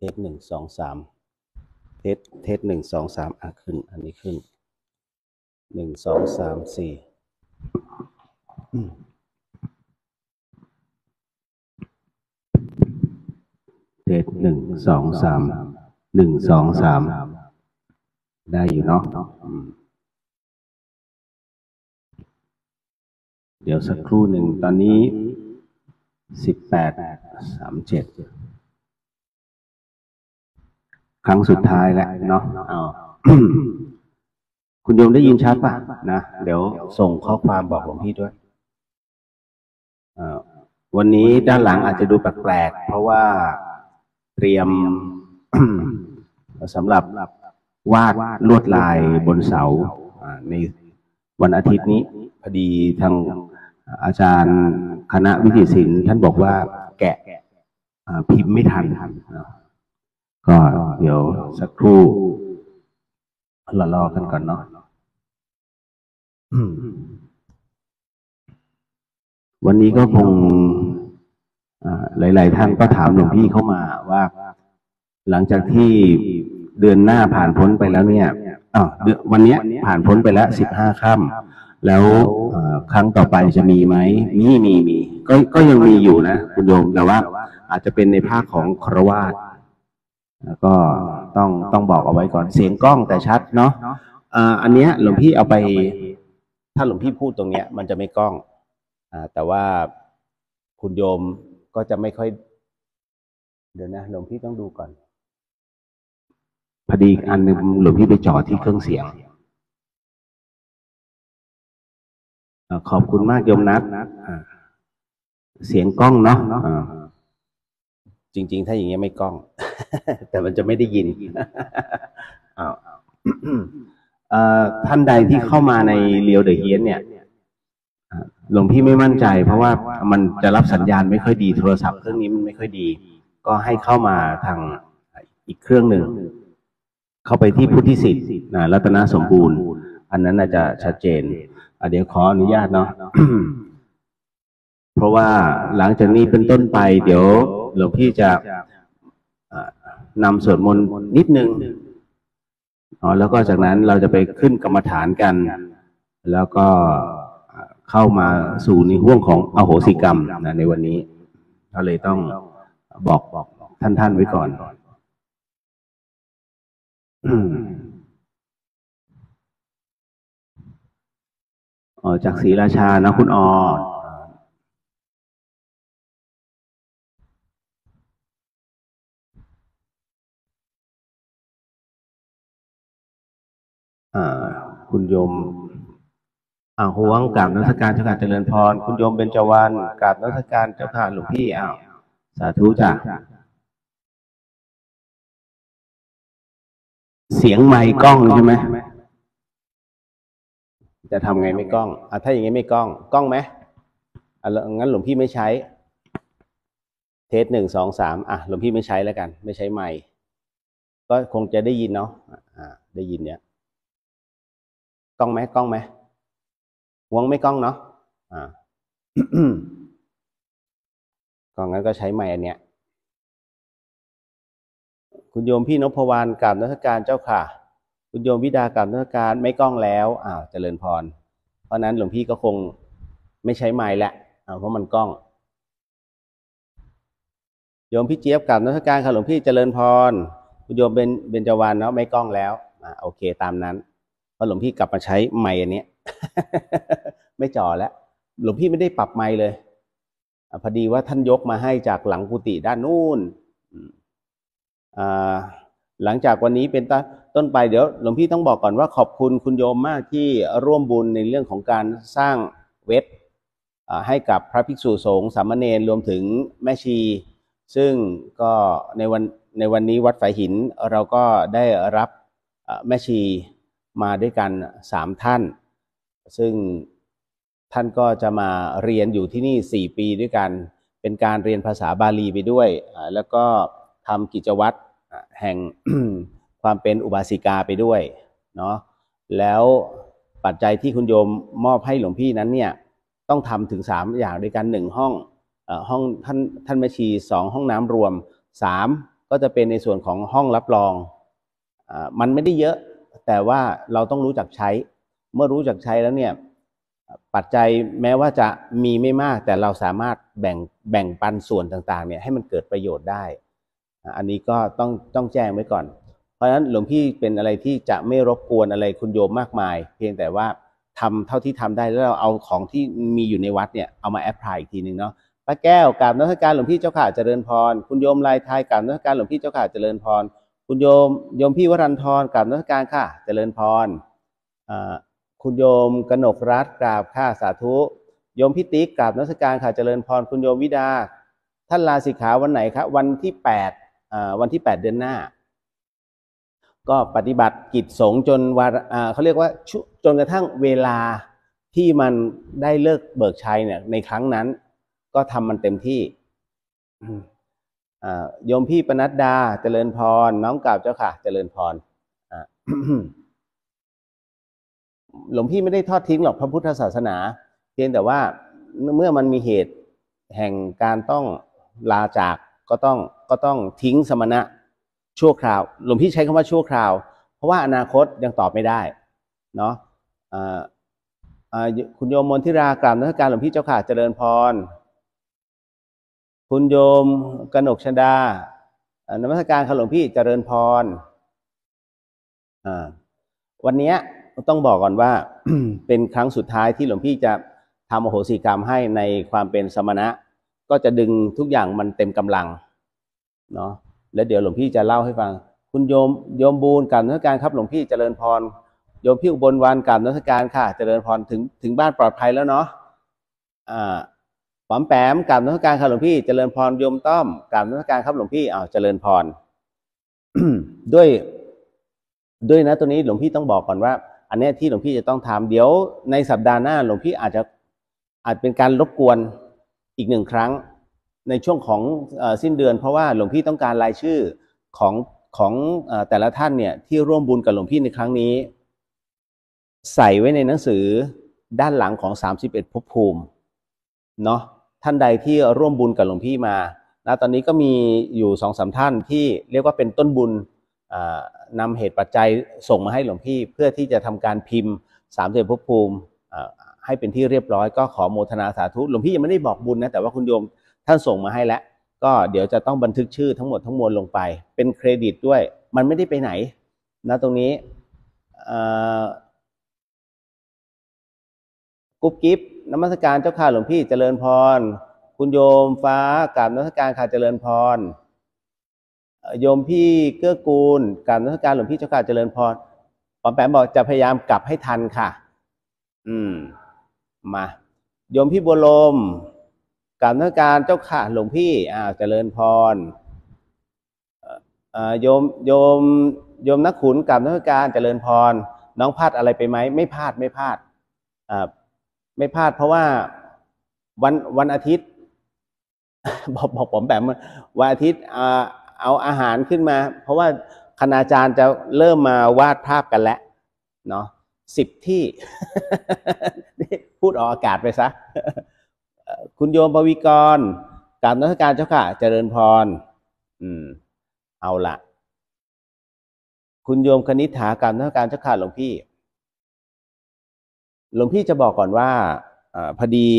สหนึ่งสองสามเทสหนึ่งสองสามขึ้นอันนี้ขึ้น1 2 3 4เทส1 2 3 1 2 3ได้อยู่เนาะเดี๋ยวสักครู่หนึ่งตอนนี้18:37ครั้งสุดท้ายแล้วเนาะคุณโยมได้ยินชัดป่ะนะเดี๋ยวส่งข้อความบอกหลวงพี่ด้วยวันนี้ด้านหลังอาจจะดูแปลกๆเพราะว่าเตรียม สำหรับวาดลวดลายบนเสาในวันอาทิตย์นี้พอดีทางอาจารย์คณะวิจิตรศิลป์ท่านบอกว่าแกะพิมพ์ไม่ทันก็เดี๋ยวสักครู่รอกันก่อนเนาะวันนี้ก็คงหลายๆท่านก็ถามหลวงพี่เข้ามาว่าหลังจากที่เดือนหน้าผ่านพ้นไปแล้วเนี่ยวันนี้ผ่านพ้นไปแล้ว15 ค่ำแล้วครั้งต่อไปจะมีไหมมีก็ยังมีอยู่นะคุณโยมแต่ว่าอาจจะเป็นในภาคของฆราวาสก็ต้องบอกเอาไว้ก่อนเสียงกล้องแต่ชัดเนาะอันเนี้ยหลวงพี่เอาไปถ้าหลวงพี่พูดตรงเนี้ยมันจะไม่กล้องแต่ว่าคุณโยมก็จะไม่ค่อยเดี๋ยวนะหลวงพี่ต้องดูก่อนพอดีอันนึงหลวงพี่ไปจ่อที่เครื่องเสียงขอบคุณมากโยมนัทเสียงกล้องเนาะจริงๆถ้าอย่างเงี้ยไม่กล้อง แต่มันจะไม่ได้ยิน ท่านใดที่เข้ามาในเรียวเดอะเฮียนเนี่ยหลวงพี่ไม่มั่นใจเพราะว่ามันจะรับสัญญาณไม่ค่อยดีโทรศัพท์เครื่องนี้มันไม่ค่อยดีก็ให้เข้ามาทางอีกเครื่องหนึ่งเข้าไปที่พุทธิสิทธิ์รัตนสมบูรณ์อันนั้นน่าจะชัดเจนเดี๋ยวขออนุญาตเนาะ เพราะว่าหลังจากนี้เป็นต้นไปเดี๋ยวหลวงพี่จะนำสวดมนต์นิดนึงแล้วก็จากนั้นเราจะไปขึ้นกรรมฐานกันแล้วก็เข้ามาสู่ในห่วงของอโหสิกรรมในวันนี้ก็เลยต้องบอกท่านไว้ก่อนจากศรีราชานะคุณคุณโยมห่วงกราบนมัสการเจ้าค่ะเจริญพรคุณโยมเบญจวรรณกราบนมัสการเจ้าค่ะหลวงพี่สาธุจ้ะเสียงไมค์กล้องใช่ไหมจะทำไงไม่กล้องถ้าอย่างงี้ไม่กล้องไหมงั้นหลวงพี่ไม่ใช้เทส1 2 3หลวงพี่ไม่ใช้แล้วกันไม่ใช้ไมค์ก็คงจะได้ยินเนาะได้ยินเนี่ยกล้องไหมห่วงไม่กล้องเนาะกล้องงั้นก็ใช้ไมค์อันเนี้ยคุณโยมพี่นพวรรณกราบนมัสการเจ้าค่ะคุณโยมวิดากราบนมัสการไม่กล้องแล้วเจริญพรเพราะนั้นหลวงพี่ก็คงไม่ใช้ไมค์แหละเพราะมันกล้องโยมพี่เจี๊ยบกราบนมัสการค่ะหลวงพี่เจริญพรคุณโยมเบญจวรรณเนาะไม่กล้องแล้วโอเคตามนั้นเพราะหลวงพี่กลับมาใช้ไมค์อันนี้ ไม่จ่อแล้วหลวงพี่ไม่ได้ปรับไมค์เลยพอดีว่าท่านยกมาให้จากหลังกุฏิด้านนู้นหลังจากวันนี้เป็นต้นไปเดี๋ยวหลวงพี่ต้องบอกก่อนว่าขอบคุณคุณโยมมากที่ร่วมบุญในเรื่องของการสร้างเว็บให้กับพระภิกษุสงฆ์สามเณรรวมถึงแม่ชีซึ่งก็ในวันนี้วัดฝายหินเราก็ได้รับแม่ชีมาด้วยกัน3 ท่านซึ่งท่านก็จะมาเรียนอยู่ที่นี่4 ปีด้วยกันเป็นการเรียนภาษาบาลีไปด้วยแล้วก็ทำกิจวัตรแห่ง ความเป็นอุบาสิกาไปด้วยเนาะแล้วปัจจัยที่คุณโยมมอบให้หลวงพี่นั้นเนี่ยต้องทำถึง3 อย่างด้วยกัน1 ห้องท่านแม่ชี2 ห้องน้ำรวม3 ก็จะเป็นในส่วนของห้องรับรองมันไม่ได้เยอะแต่ว่าเราต้องรู้จักใช้เมื่อรู้จักใช้แล้วเนี่ยปัจจัยแม้ว่าจะมีไม่มากแต่เราสามารถแบ่งปันส่วนต่างๆเนี่ยให้มันเกิดประโยชน์ได้อันนี้ก็ต้องแจ้งไว้ก่อนเพราะฉะนั้นหลวงพี่เป็นอะไรที่จะไม่รบกวนอะไรคุณโยมมากมายเพียงแต่ว่าทำเท่าที่ทำได้แล้วเราเอาของที่มีอยู่ในวัดเนี่ยเอามาแอพพลายอีกทีนึงเนาะป้าแก้วกราบนมัสการหลวงพี่เจ้าค่ะเจริญพรคุณโยมลายไทยกราบนมัสการหลวงพี่เจ้าค่ะเจริญพรคุณโยมพี่วรันทรกราบนมัสการค่ะเจริญพรคุณโยมกนกรัตน์กราบค่ะสาธุโยมพี่ติ๊กกราบนมัสการค่ะเจริญพรคุณโยมวิดาท่านลาสิกขาวันไหนครับวันที่8เดือนหน้าก็ปฏิบัติกิจสงฆ์จนเขาเรียกว่าจนกระทั่งเวลาที่มันได้เลิกเบิกชัยเนี่ยในครั้งนั้นก็ทำมันเต็มที่โยมพี่ปนัดดาเจริญพรน้อมกราบเจ้าค่ะเจริญพรหลวงพี่ไม่ได้ทอดทิ้งหรอกพระพุทธศาสนาเพียงแต่ว่าเมื่อมันมีเหตุแห่งการต้องลาจากก็ต้องทิ้งสมณะชั่วคราวหลวงพี่ใช้คำว่าชั่วคราวเพราะว่าอนาคตยังตอบไม่ได้เนาะคุณโยมมนทิรากราบนมัสการหลวงพี่เจ้าค่ะเจริญพรคุณโยมกนกชดานมัสการค่ะหลวงพี่เจริญพรวันนี้ต้องบอกก่อนว่า เป็นครั้งสุดท้ายที่หลวงพี่จะทำอโหสิกรรมให้ในความเป็นสมณะก็จะดึงทุกอย่างมันเต็มกำลังเนาะแล้วเดี๋ยวหลวงพี่จะเล่าให้ฟังคุณโยมบูนกราบนมัสการครับหลวงพี่เจริญพรโยมพี่อุบลวรรณกราบนมัสการค่ะเจริญพรถึงบ้านปลอดภัยแล้วเนาะป๋อมแปมกราบนมัสการครับหลวงพี่เจริญพรโยมต้อมกราบนมัสการครับหลวงพี่เจริญพร ด้วยนะตัวนี้หลวงพี่ต้องบอกก่อนว่าอันนี้ที่หลวงพี่จะต้องทำเดี๋ยวในสัปดาห์หน้าหลวงพี่อาจเป็นการรบกวนอีก1 ครั้งในช่วงของสิ้นเดือนเพราะว่าหลวงพี่ต้องการรายชื่อของแต่ละท่านเนี่ยที่ร่วมบุญกับหลวงพี่ในครั้งนี้ใส่ไว้ในหนังสือด้านหลังของ31ภพภูมิเนาะท่านใดที่ร่วมบุญกับหลวงพี่มานะตอนนี้ก็มีอยู่2-3ท่านที่เรียกว่าเป็นต้นบุญนำเหตุปัจจัยส่งมาให้หลวงพี่เพื่อที่จะทำการพิมพ์31ภพภูมิให้เป็นที่เรียบร้อยก็ขอโมทนาสาธุหลวงพี่ยังไม่ได้บอกบุญนะแต่ว่าคุณโยมท่านส่งมาให้แล้วก็เดี๋ยวจะต้องบันทึกชื่อทั้งหมดทั้งมวลลงไปเป็นเครดิตด้วยมันไม่ได้ไปไหนนะตรงนี้กุ๊บกิ๊บนมัสการเจ้าค่ะหลวงพี่เจริญพรคุณโยมฟ้ากราบนมัสการค่ะเจริญพรโยมพี่เกื้อกูลกราบนมัสการหลวงพี่เจ้าค่ะเจริญพรป๋อมแปมบอกจะพยายามกลับให้ทันค่ะมาโยมพี่บัวลมกราบนมัสการเจ้าค่ะหลวงพี่เจริญพรโยมนักขุนกราบนมัสการเจริญพรน้องพลาดอะไรไปไหมไม่พลาดไม่พลาดเพราะว่าวันอาทิตย์ บอกผมแบบวันอาทิตย์เอาอาหารขึ้นมาเพราะว่าคณาจารย์จะเริ่มมาวาดภาพกันแล้วเนาะ10 ที่ พูดออกอากาศไปซะ คุณโยมปวิกรกราบนมัสการเจ้าค่ะเจริญพรเอาละคุณโยมคณิษฐากราบนมัสการเจ้าค่ะหลวงพี่จะบอกก่อนว่าพอดี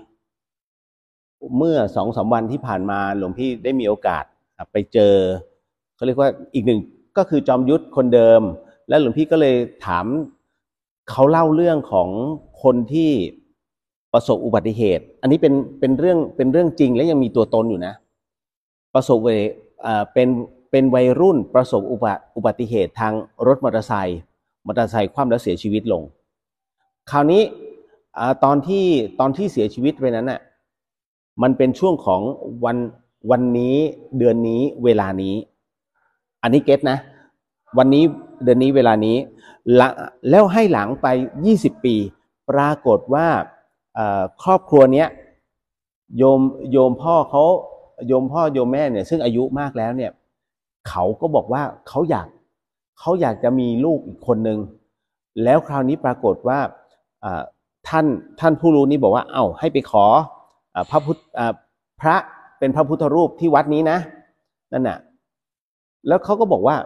เมื่อ2-3 วันที่ผ่านมาหลวงพี่ได้มีโอกาสไปเจอเขาเรียกว่าอีกหนึ่งก็คือจอมยุทธคนเดิมแล้วหลวงพี่ก็เลยถามเขาเล่าเรื่องของคนที่ประสบอุบัติเหตุอันนี้เป็นเรื่องจริงและยังมีตัวตนอยู่นะประสบเป็นวัยรุ่นประสบอุบัติเหตุทางรถมอเตอร์ไซค์คว่ำแล้วเสียชีวิตลงคราวนี้ตอนที่เสียชีวิตไปนั้นน่ะมันเป็นช่วงของวันนี้เดือนนี้เวลานี้อันนี้เก็ตนะวันนี้เดือนนี้เวลานี้แล้วให้หลังไป20 ปีปรากฏว่าครอบครัวเนี้ยโยมพ่อโยมแม่เนี่ยซึ่งอายุมากแล้วเนี่ยเขาก็บอกว่าเขาอยากจะมีลูกอีกคนนึงแล้วคราวนี้ปรากฏว่าท่านผู้รู้นี้บอกว่าให้ไปขอพระเป็นพระพุทธรูปที่วัดนี้นะนั่นน่ะแล้วเขาก็บอกว่า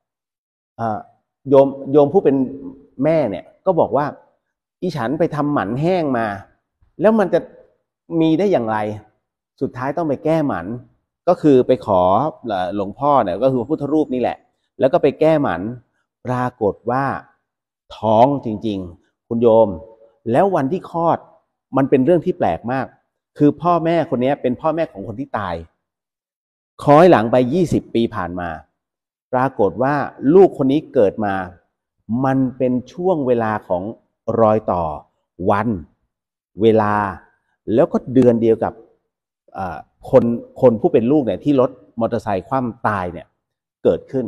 โยมผู้เป็นแม่เนี่ยก็บอกว่าอีฉันไปทำหมันแห้งมาแล้วมันจะมีได้อย่างไรสุดท้ายต้องไปแก้หมันก็คือไปขอหลวงพ่อเนี่ยก็คือพระพุทธรูปนี่แหละแล้วก็ไปแก้หมันปรากฏว่าท้องจริงๆคุณโยมแล้ววันที่คลอดมันเป็นเรื่องที่แปลกมากคือพ่อแม่คนนี้เป็นพ่อแม่ของคนที่ตายคล้อยหลังไป20 ปีผ่านมาปรากฏว่าลูกคนนี้เกิดมามันเป็นช่วงเวลาของรอยต่อวันเวลาแล้วก็เดือนเดียวกับคนผู้เป็นลูกเนี่ยที่รถมอเตอร์ไซค์คว่ำตายเนี่ยเกิดขึ้น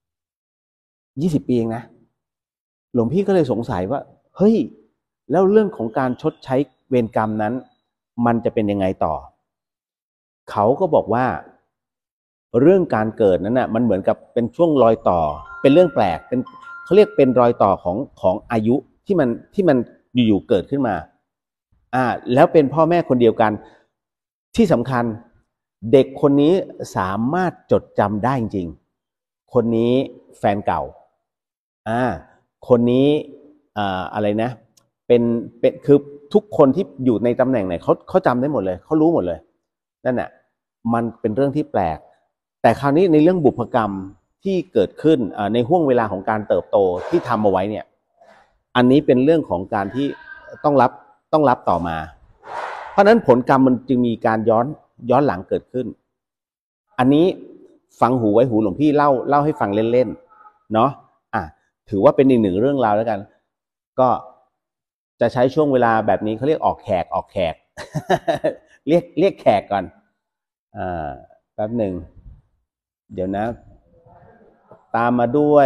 20 ปีเองนะหลวงพี่ก็เลยสงสัยว่าเฮ้ยแล้วเรื่องของการชดใช้เวรกรรมนั้นมันจะเป็นยังไงต่อเขาก็บอกว่าเรื่องการเกิดนั้นน่ะมันเหมือนกับเป็นช่วงรอยต่อเป็นเรื่องแปลกเป็นเขาเรียกเป็นรอยต่อของอายุที่มันอยู่ๆเกิดขึ้นมาแล้วเป็นพ่อแม่คนเดียวกันที่สำคัญเด็กคนนี้สามารถจดจำได้จริงคนนี้แฟนเก่าคนนี้อะไรนะเป็นคือทุกคนที่อยู่ในตำแหน่งไหนเขาจำได้หมดเลยเขารู้หมดเลยนั่นน่ะมันเป็นเรื่องที่แปลกแต่คราวนี้ในเรื่องบุพกรรมที่เกิดขึ้นในห่วงเวลาของการเติบโตที่ทำเอาไว้เนี่ยอันนี้เป็นเรื่องของการที่ต้องรับต่อมาเพราะนั้นผลกรรมมันจึงมีการย้อนหลังเกิดขึ้นอันนี้ฟังหูไว้หูหลวงพี่เล่าให้ฟังเล่นๆเนาะถือว่าเป็นอีกหนึ่งเรื่องราวแล้วกันก็จะใช้ช่วงเวลาแบบนี้เขาเรียกออกแขก เรียกแขกก่อนแป๊บหนึ่งเดี๋ยวนะตามมาด้วย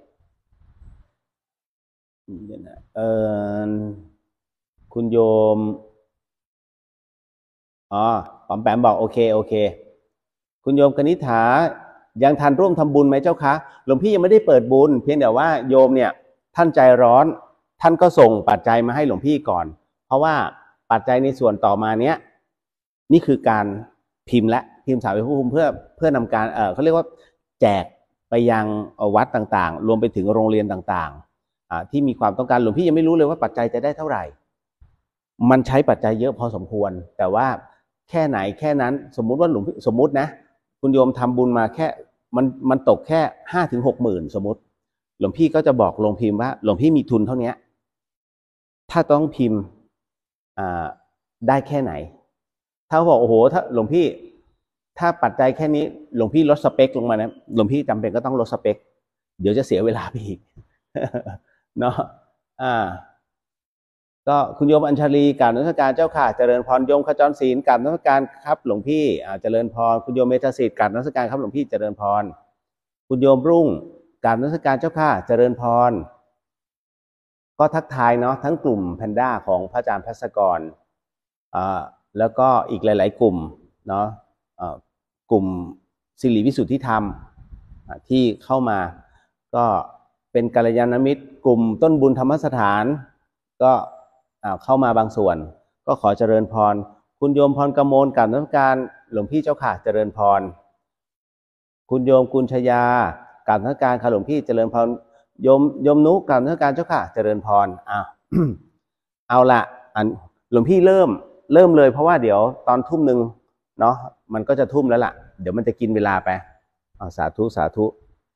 เดี๋ยวนะคุณโยมปอมแปมบอกโอเคคุณโยมกนิษฐายังทันร่วมทำบุญไหมเจ้าคะหลวงพี่ยังไม่ได้เปิดบุญเพียงแต่ว่าโยมเนี่ยท่านใจร้อนท่านก็ส่งปัจจัยมาให้หลวงพี่ก่อนเพราะว่าปัจจัยในส่วนต่อมาเนี้ยนี่คือการพิมพ์สาวภูมิเพื่อนำการเขาเรียกว่าแจกไปยังวัดต่างๆรวมไปถึงโรงเรียนต่างๆที่มีความต้องการหลวงพี่ยังไม่รู้เลยว่าปัจจัยจะได้เท่าไหร่มันใช้ปัจจัยเยอะพอสมควรแต่ว่าแค่ไหนแค่นั้นสมมุติว่าหลวงพี่สมมุตินะคุณโยมทำบุญมาแค่มันตกแค่5-6 หมื่นสมมติหลวงพี่ก็จะบอกลงพิมพ์ว่าหลวงพี่มีทุนเท่านี้ถ้าต้องพิมพ์ได้แค่ไหนถ้าบอกโอ้โหถ้าหลวงพี่ถ้าปัจจัยแค่นี้หลวงพี่ลดสเปคลงมานะหลวงพี่จำเป็นก็ต้องลดสเปคเดี๋ยวจะเสียเวลาไปอีก เนาะก็คุณโยมอัญชลีกราบนมัสการเจ้าค่ะเจริญพรโยมขจรศีลกราบนมัสการครับหลวงพี่เจริญพรคุณโยมเมธสิทธิ์กราบนมัสการครับหลวงพี่เจริญพรคุณโยมรุ่งกราบนมัสการเจ้าค่ะเจริญพรก็ทักทายเนาะทั้งกลุ่มแพนด้าของพระอาจารย์ภัสกรแล้วก็อีกหลายๆกลุ่มเนาะกลุ่มสิริวิสุทธิธรรมที่เข้ามาก็เป็นกัลยาณมิตรกลุ่มต้นบุญธรรมสถานก็เข้ามาบางส่วนก็ขอเจริญพรคุณโยมพรกมลกราบนมัสการหลวงพี่เจ้าค่ะเจริญพรคุณโยมกุลชยากราบนมัสการค่ะหลวงพี่เจริญพรโยมนุกราบนมัสการเจ้าค่ะเจริญพรเอาละหลวงพี่เริ่มเลยเพราะว่าเดี๋ยวตอนทุ่มหนึ่งเนาะมันก็จะทุ่มแล้วล่ะเดี๋ยวมันจะกินเวลาไปสาธุ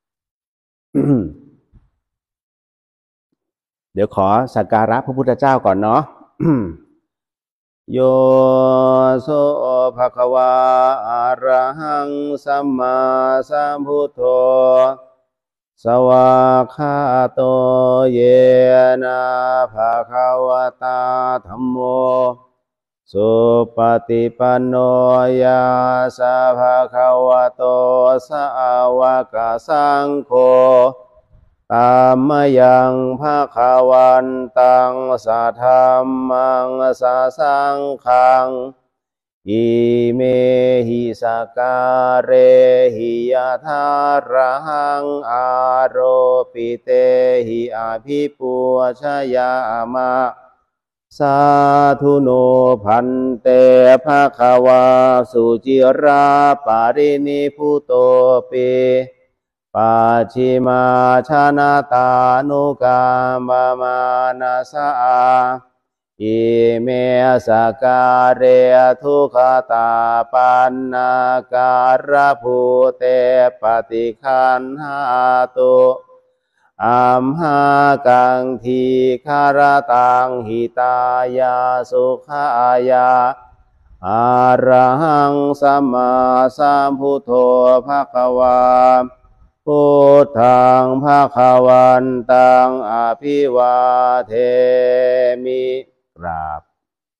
เดี๋ยวขอสักการะพระพุทธเจ้าก่อนเนาะ โยโสภควาอะระหังสัมมาสัมพุทโธสวากขาโตเยนะภควตาธัมโมสุปฏิปันโนยาสะภควโตสาวกสังโฆตามยังภคะวันตังสัทธัมมังสัสังฆังอิเมหิสการเรหิยะทาระหังอาโรปิเตหิอภิปูชยามะสาธุโนพันเตภควาสุจิราปารินิพุโตปิปัจฉิมาชนะตานุกรรมมานาสาอิเมสการเรทุกขตาปันนาการภูเตปฏิคันหาตุอัมหากังทีคารตังหิตายาสุขายาอะระหังสัมมาสัมพุทโธภควาพุทธังภควันตังอภิวาเทมิกราบ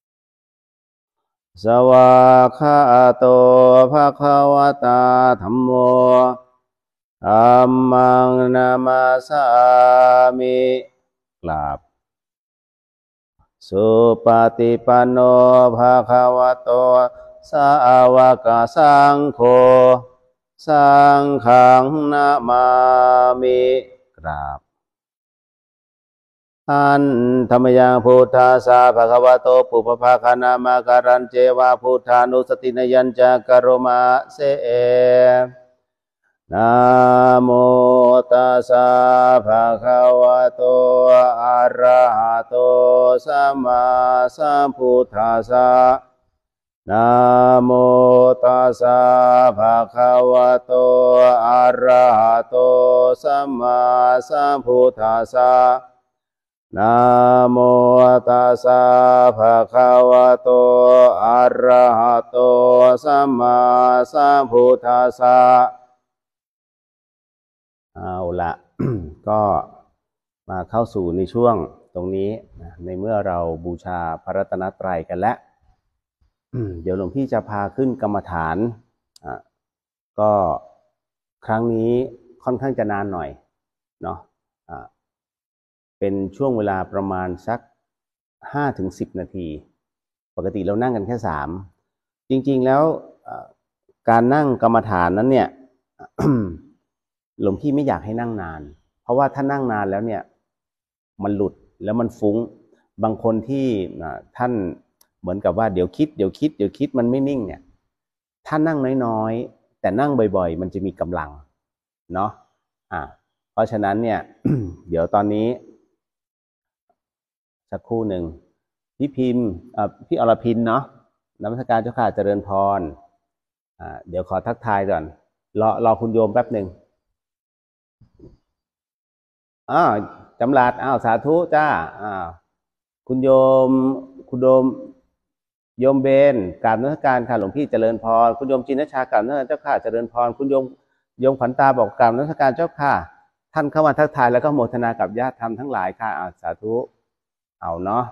สวากขาโตภควตาธัมโมธัมมังนามาสามิกราบสุปฏิปันโนภควโตสาวกสังโฆสังฆังนามามิกราบอันธรรมยังพุทธาสาภควโตปุพพาคานามาการันเจวะพุทธานุสตินยัญจะกโรมาเสนะโมตัสสะภะคะวะโตอะระหะโตสัมมาสัมพุทธัสสะนะโมตัสสะภะคะวะโตอะระหะโตสัมมาสัมพุทธัสสะนะโมตัสสะภะคะวะโตอะระหะโตสัมมาสัมพุทธัสสะเอาละ ก็มาเข้าสู่ในช่วงตรงนี้นะในเมื่อเราบูชาพระรัตนตรัยกันแล้ว เดี๋ยวหลวงพี่จะพาขึ้นกรรมฐานก็ครั้งนี้ค่อนข้างจะนานหน่อยเนาะเป็นช่วงเวลาประมาณสัก5-10 นาทีปกติเรานั่งกันแค่3จริงๆแล้วการนั่งกรรมฐานนั้นเนี่ย หลวงพี่ไม่อยากให้นั่งนานเพราะว่าถ้านั่งนานแล้วเนี่ยมันหลุดแล้วมันฟุ้งบางคนที่ท่านเหมือนกับว่าเดี๋ยวคิดมันไม่นิ่งเนี่ยถ้านั่งน้อยๆแต่นั่งบ่อยๆมันจะมีกำลังเนาะเพราะฉะนั้นเนี่ย เดี๋ยวตอนนี้สักครู่หนึ่งพี่พิมพ์พี่อรพินเนาะนมัสการเจ้าค่ะเจริญพรเดี๋ยวขอทักทายก่อนรอคุณโยมแป๊บหนึ่งจำรัดสาธุจ้าคุณโยมโยมเบนกราบนมัสการค่ะหลวงพี่เจริญพรคุณโยมจินชากราบนมัสการเจ้าค่ะเจริญพรคุณโยมขวัญตาบอกกราบนมัสการเจ้าค่ะท่านเข้ามาทักทายแล้วก็โมทนากับญาติธรรมทั้งหลายค่ะสาธุเอาเนาะ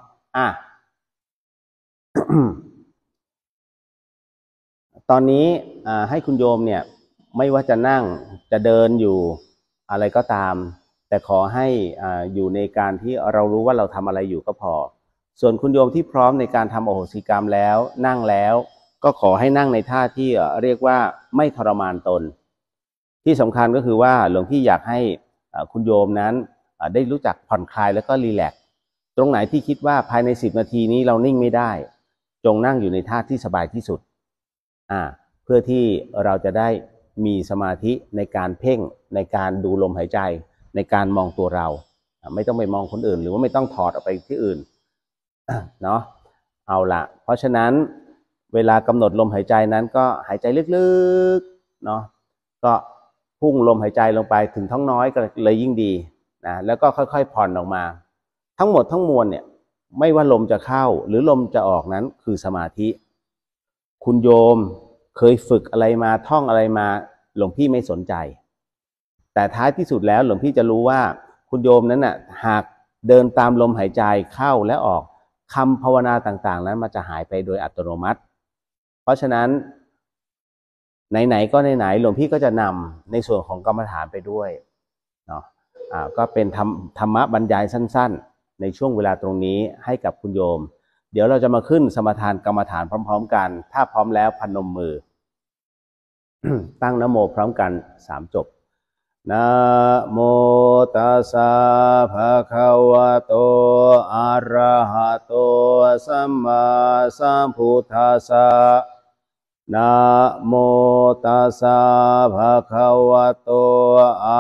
ตอนนี้ให้คุณโยมเนี่ยไม่ว่าจะนั่งจะเดินอยู่อะไรก็ตามแต่ขอให้อยู่ในการที่เรารู้ว่าเราทำอะไรอยู่ก็พอส่วนคุณโยมที่พร้อมในการทำอโหสิกรรมแล้วนั่งแล้วก็ขอให้นั่งในท่าที่เรียกว่าไม่ทรมานตนที่สำคัญก็คือว่าหลวงพี่อยากให้คุณโยมนั้นได้รู้จักผ่อนคลายแล้วก็รีแลกซ์ตรงไหนที่คิดว่าภายใน10 นาทีนี้เรานิ่งไม่ได้จงนั่งอยู่ในท่าที่สบายที่สุดเพื่อที่เราจะได้มีสมาธิในการเพ่งในการดูลมหายใจในการมองตัวเราไม่ต้องไปมองคนอื่นหรือว่าไม่ต้องถอดออกไปที่อื่นเนาะเอาละเพราะฉะนั้นเวลากำหนดลมหายใจนั้นก็หายใจลึกๆเนาะก็พุ่งลมหายใจลงไปถึงท้องน้อยก็เลยยิ่งดีนะแล้วก็ค่อยๆผ่อนออกมาทั้งหมดทั้งมวลเนี่ยไม่ว่าลมจะเข้าหรือลมจะออกนั้นคือสมาธิคุณโยมเคยฝึกอะไรมาท่องอะไรมาหลวงพี่ไม่สนใจแต่ท้ายที่สุดแล้วหลวงพี่จะรู้ว่าคุณโยมนั้นน่ะหากเดินตามลมหายใจเข้าและออกคำภาวนาต่างๆนั้นมันจะหายไปโดยอัตโนมัติเพราะฉะนั้นไหนๆก็ไหนๆหลวงพี่ก็จะนำในส่วนของกรรมฐานไปด้วยเนาะก็เป็นธรรมะบรรยายสั้นๆในช่วงเวลาตรงนี้ให้กับคุณโยมเดี๋ยวเราจะมาขึ้นสมถานกรรมฐานพร้อมๆกันถ้าพร้อมแล้วพนมมือ ตั้งนะโมพร้อมกัน3 จบนะโมตัสสะภะคะวะโตอะระหะโตสัมมาสัมพุทธัสสะนะโมตัสสะภะคะวะโตอะ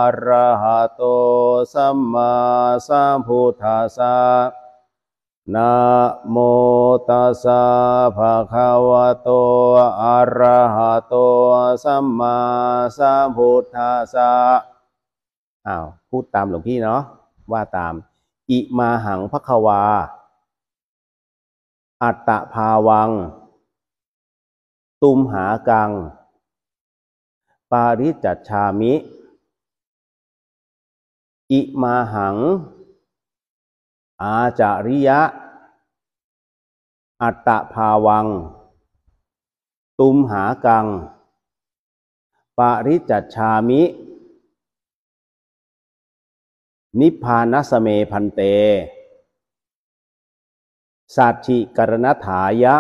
ระหะโตสัมมาสัมพุทธัสสะนะโมตัสสะภะคะวะโตอะระหะโตสัมมาสัมพุทธัสสะพูดตามหลวงพี่เนาะว่าตามอิมาหังภควาอัตตภาวังตุมหากังปาริจัชชามิอิมาหังอาจาริยะอัตตภาวังตุมหากังปาริจัชชามินิพพานัสเมพันเตสัจฉิกรณถายะ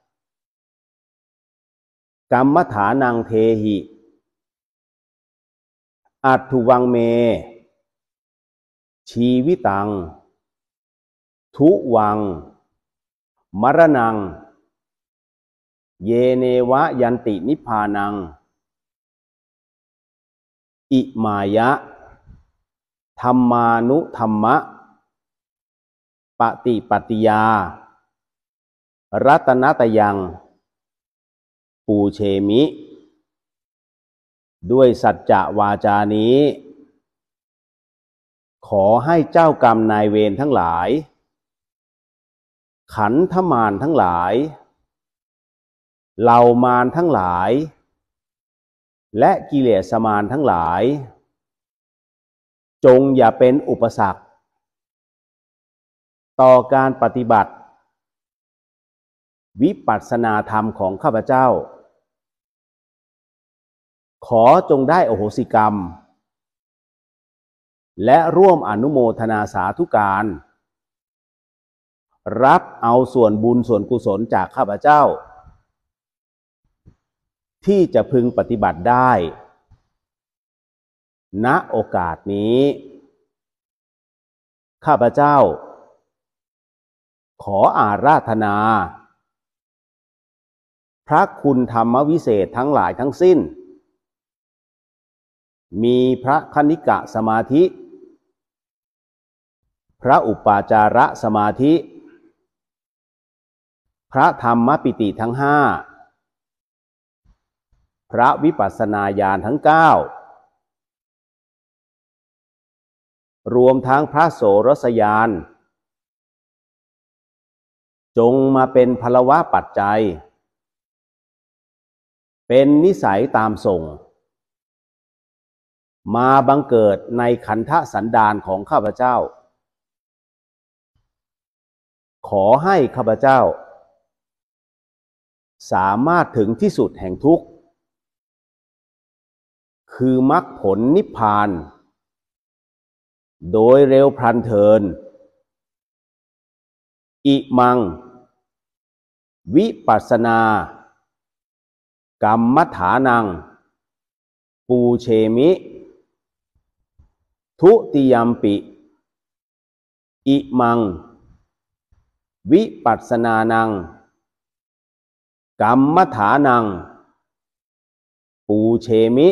กัมมฐานังเทหิอัตถุวังเมชีวิตังทุวังมรณังเยเนวะยันตินิพพานังอิมายะธัมมานุธัมมะปฏิปัตติยารัตนตยังปูเชมิด้วยสัจจะวาจานี้ขอให้เจ้ากรรมนายเวรทั้งหลายขันธมารทั้งหลายเหล่ามารทั้งหลายและกิเลสมารทั้งหลายจงอย่าเป็นอุปสรรคต่อการปฏิบัติวิปัสสนาธรรมของข้าพเจ้าขอจงได้อโหสิกรรมและร่วมอนุโมทนาสาธุการรับเอาส่วนบุญส่วนกุศลจากข้าพเจ้าที่จะพึงปฏิบัติได้ณโอกาสนี้ข้าพเจ้าขออาราธนาพระคุณธรรมวิเศษทั้งหลายทั้งสิ้นมีพระคณิกะสมาธิพระอุปาจาระสมาธิพระธรรมปิติทั้งห้าพระวิปัสสนาญาณทั้งเก้ารวมทั้งพระโสรสญาณจงมาเป็นพลวะปัจจัยเป็นนิสัยตามส่งมาบังเกิดในขันธสันดานของข้าพเจ้าขอให้ข้าพเจ้าสามารถถึงที่สุดแห่งทุกข์คือมรรคผลนิพพานโดยเร็วพลันเทินอิมังวิปัสสนากรรมฐานังปูเชมิทุติยัมปิอิมังวิปัสสนานังกรรมฐานังปูเชมิ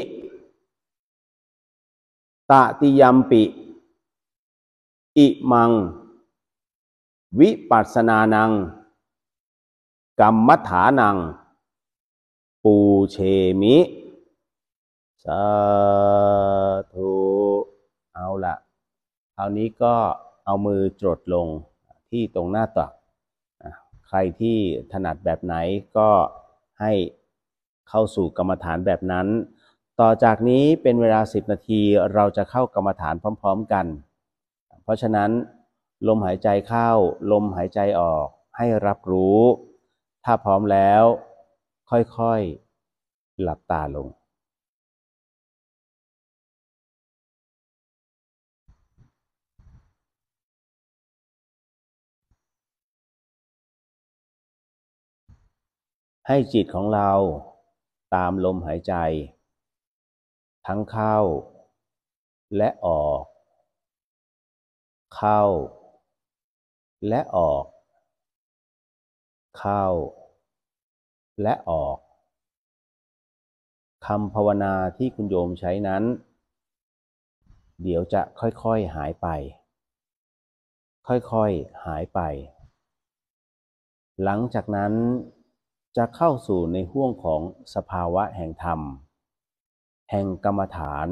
ตติยัมปิอิมังวิปัสสนานังกรรมฐานังปูเชมิสาธุเอาละคราวนี้ก็เอามือจดลงที่ตรงหน้าตักใครที่ถนัดแบบไหนก็ให้เข้าสู่กรรมฐานแบบนั้นต่อจากนี้เป็นเวลา10 นาทีเราจะเข้ากรรมฐานพร้อมๆกันเพราะฉะนั้นลมหายใจเข้าลมหายใจออกให้รับรู้ถ้าพร้อมแล้วค่อยๆหลับตาลงให้จิตของเราตามลมหายใจทั้งเข้าและออกเข้าและออกเข้าและออกคำภาวนาที่คุณโยมใช้นั้นเดี๋ยวจะค่อยๆหายไปค่อยๆหายไปหลังจากนั้นจะเข้าสู่ในห้วงของสภาวะแห่งธรรมแห่งกรรมฐาน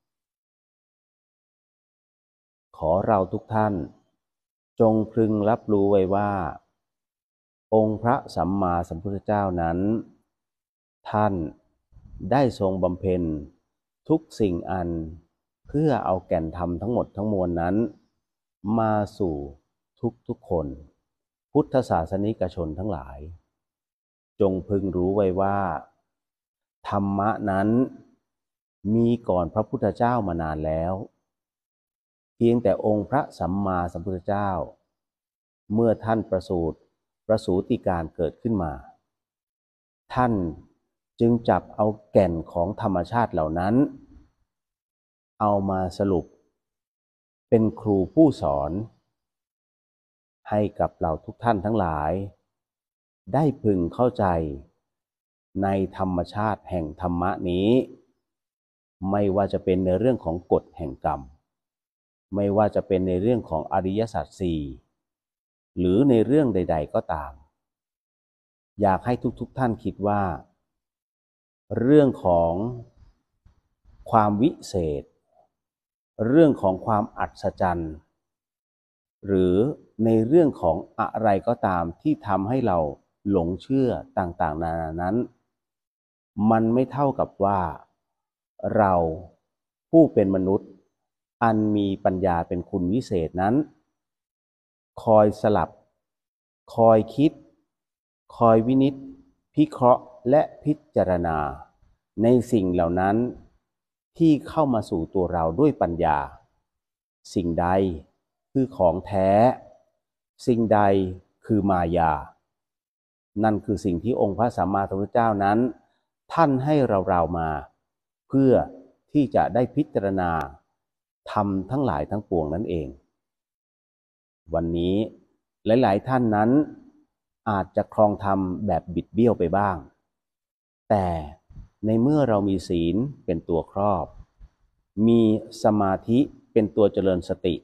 ขอเราทุกท่านจงพึงรับรู้ไว้ว่าองค์พระสัมมาสัมพุทธเจ้านั้นท่านได้ทรงบำเพ็ญทุกสิ่งอันเพื่อเอาแก่นธรรมทั้งหมดทั้งมวลนั้นมาสู่ทุกคนพุทธศาสนิกชนทั้งหลายจงพึงรู้ไว้ว่าธรรมะนั้นมีก่อนพระพุทธเจ้ามานานแล้วเพียงแต่องค์พระสัมมาสัมพุทธเจ้าเมื่อท่านประสูติการเกิดขึ้นมาท่านจึงจับเอาแก่นของธรรมชาติเหล่านั้นเอามาสรุปเป็นครูผู้สอนให้กับเราทุกท่านทั้งหลายได้พึงเข้าใจในธรรมชาติแห่งธรรมะนี้ไม่ว่าจะเป็นในเรื่องของกฎแห่งกรรมไม่ว่าจะเป็นในเรื่องของอริยสัจสี่หรือในเรื่องใดๆก็ตามอยากให้ทุกท่านคิดว่าเรื่องของความวิเศษเรื่องของความอัศจรรย์หรือในเรื่องของอะไรก็ตามที่ทำให้เราหลงเชื่อต่างๆนานานั้นมันไม่เท่ากับว่าเราผู้เป็นมนุษย์อันมีปัญญาเป็นคุณวิเศษนั้นคอยสลับคอยคิดคอยวินิจพิเคราะห์และพิจารณาในสิ่งเหล่านั้นที่เข้ามาสู่ตัวเราด้วยปัญญาสิ่งใดคือของแท้สิ่งใดคือมายานั่นคือสิ่งที่องค์พระสัมมาสัมพุทธเจ้านั้นท่านให้เรามาเพื่อที่จะได้พิจารณาธรรมทั้งหลายทั้งปวงนั่นเองวันนี้หลายๆท่านนั้นอาจจะครองธรรมแบบบิดเบี้ยวไปบ้างแต่ในเมื่อเรามีศีลเป็นตัวครอบมีสมาธิเป็นตัวเจริญสติ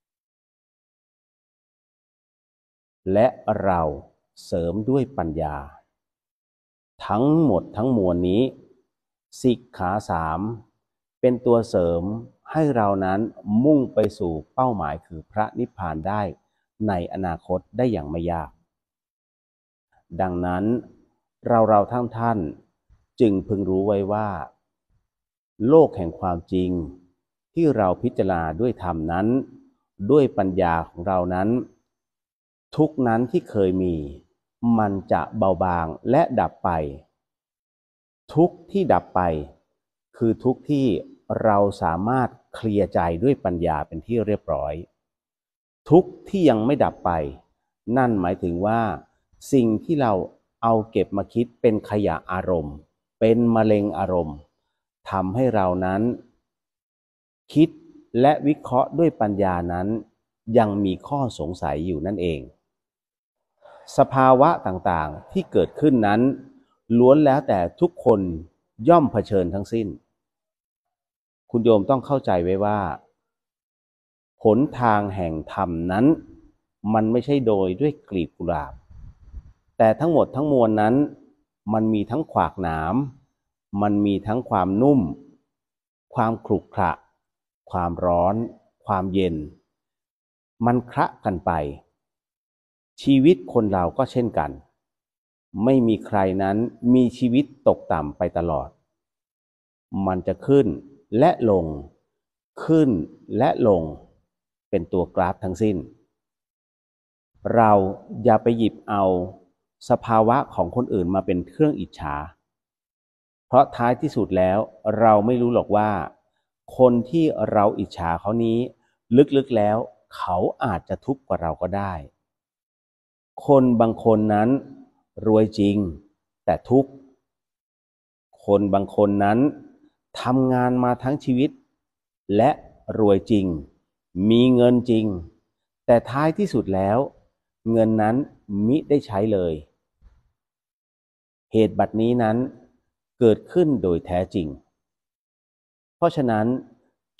และเราเสริมด้วยปัญญาทั้งหมดทั้งมวลนี้สิกขาสามเป็นตัวเสริมให้เรานั้นมุ่งไปสู่เป้าหมายคือพระนิพพานได้ในอนาคตได้อย่างไม่ยากดังนั้นเราท่านจึงพึงรู้ไว้ว่าโลกแห่งความจริงที่เราพิจารณาด้วยธรรมนั้นด้วยปัญญาของเรานั้นทุกนั้นที่เคยมีมันจะเบาบางและดับไปทุกที่ดับไปคือทุกที่เราสามารถเคลียร์ใจด้วยปัญญาเป็นที่เรียบร้อยทุกที่ยังไม่ดับไปนั่นหมายถึงว่าสิ่งที่เราเอาเก็บมาคิดเป็นขยะอารมณ์เป็นมะเร็งอารมณ์ทำให้เรานั้นคิดและวิเคราะห์ด้วยปัญญานั้นยังมีข้อสงสัยอยู่นั่นเองสภาวะต่างๆที่เกิดขึ้นนั้นล้วนแล้วแต่ทุกคนย่อมเผชิญทั้งสิ้นคุณโยมต้องเข้าใจไว้ว่าหนทางแห่งธรรมนั้นมันไม่ใช่โดยด้วยกลีบกุหลาบแต่ทั้งหมดทั้งมวลนั้นมันมีทั้งขวากหนามมันมีทั้งความนุ่มความขรุขระความร้อนความเย็นมันคละกันไปชีวิตคนเราก็เช่นกันไม่มีใครนั้นมีชีวิตตกต่ำไปตลอดมันจะขึ้นและลงขึ้นและลงเป็นตัวกราฟทั้งสิ้นเราอย่าไปหยิบเอาสภาวะของคนอื่นมาเป็นเครื่องอิจฉาเพราะท้ายที่สุดแล้วเราไม่รู้หรอกว่าคนที่เราอิจฉาเขานี้ลึกๆแล้วเขาอาจจะทุกข์กว่าเราก็ได้คนบางคนนั้นรวยจริงแต่ทุกข์คนบางคนนั้นทำงานมาทั้งชีวิตและรวยจริงมีเงินจริงแต่ท้ายที่สุดแล้วเงินนั้นมิได้ใช้เลยเหตุบัดนี้นั้นเกิดขึ้นโดยแท้จริงเพราะฉะนั้น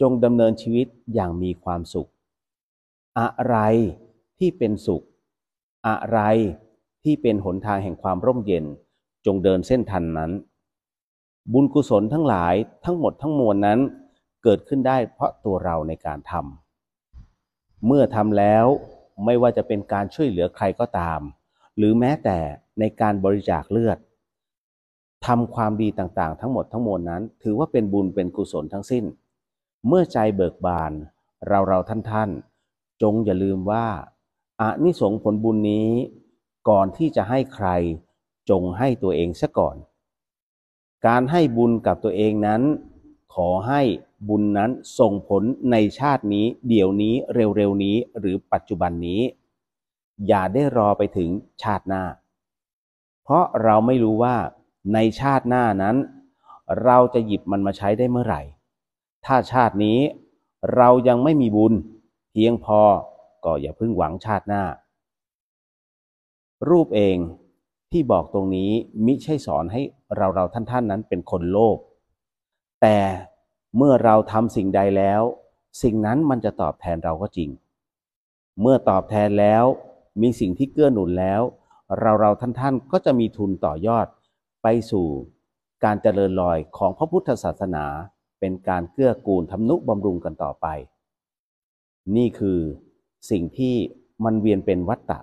จงดำเนินชีวิตอย่างมีความสุขอะไรที่เป็นสุขอะไรที่เป็นหนทางแห่งความร่มเย็นจงเดินเส้นทางนั้นบุญกุศลทั้งหลายทั้งหมดทั้งมวลนั้นเกิดขึ้นได้เพราะตัวเราในการทำเมื่อทำแล้วไม่ว่าจะเป็นการช่วยเหลือใครก็ตามหรือแม้แต่ในการบริจาคเลือดทำความดีต่างๆทั้งหมดทั้งมวลนั้นถือว่าเป็นบุญเป็นกุศลทั้งสิ้นเมื่อใจเบิกบานเราท่านจงอย่าลืมว่าอานิสงส์ผลบุญนี้ก่อนที่จะให้ใครจงให้ตัวเองซะก่อนการให้บุญกับตัวเองนั้นขอให้บุญนั้นส่งผลในชาตินี้เดี๋ยวนี้เร็วๆนี้หรือปัจจุบันนี้อย่าได้รอไปถึงชาติหน้าเพราะเราไม่รู้ว่าในชาติหน้านั้นเราจะหยิบมันมาใช้ได้เมื่อไหร่ถ้าชาตินี้เรายังไม่มีบุญเพียงพอก็อย่าเพิ่งหวังชาติหน้ารูปเองที่บอกตรงนี้มิใช่สอนให้เราท่านนั้นเป็นคนโลภแต่เมื่อเราทำสิ่งใดแล้วสิ่งนั้นมันจะตอบแทนเราก็จริงเมื่อตอบแทนแล้วมีสิ่งที่เกื้อหนุนแล้วเราท่านก็จะมีทุนต่อยอดไปสู่การเจริญรอยของพระพุทธศาสนาเป็นการเกื้อกูลทำนุบำรุงกันต่อไปนี่คือสิ่งที่มันเวียนเป็นวัฏฏะ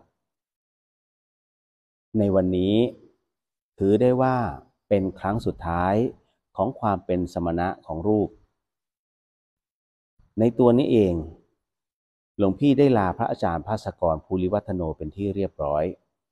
ในวันนี้ถือได้ว่าเป็นครั้งสุดท้ายของความเป็นสมณะของรูปในตัวนี้เองหลวงพี่ได้ลาพระอาจารย์ภาสกรภูริวัฒโนเป็นที่เรียบร้อย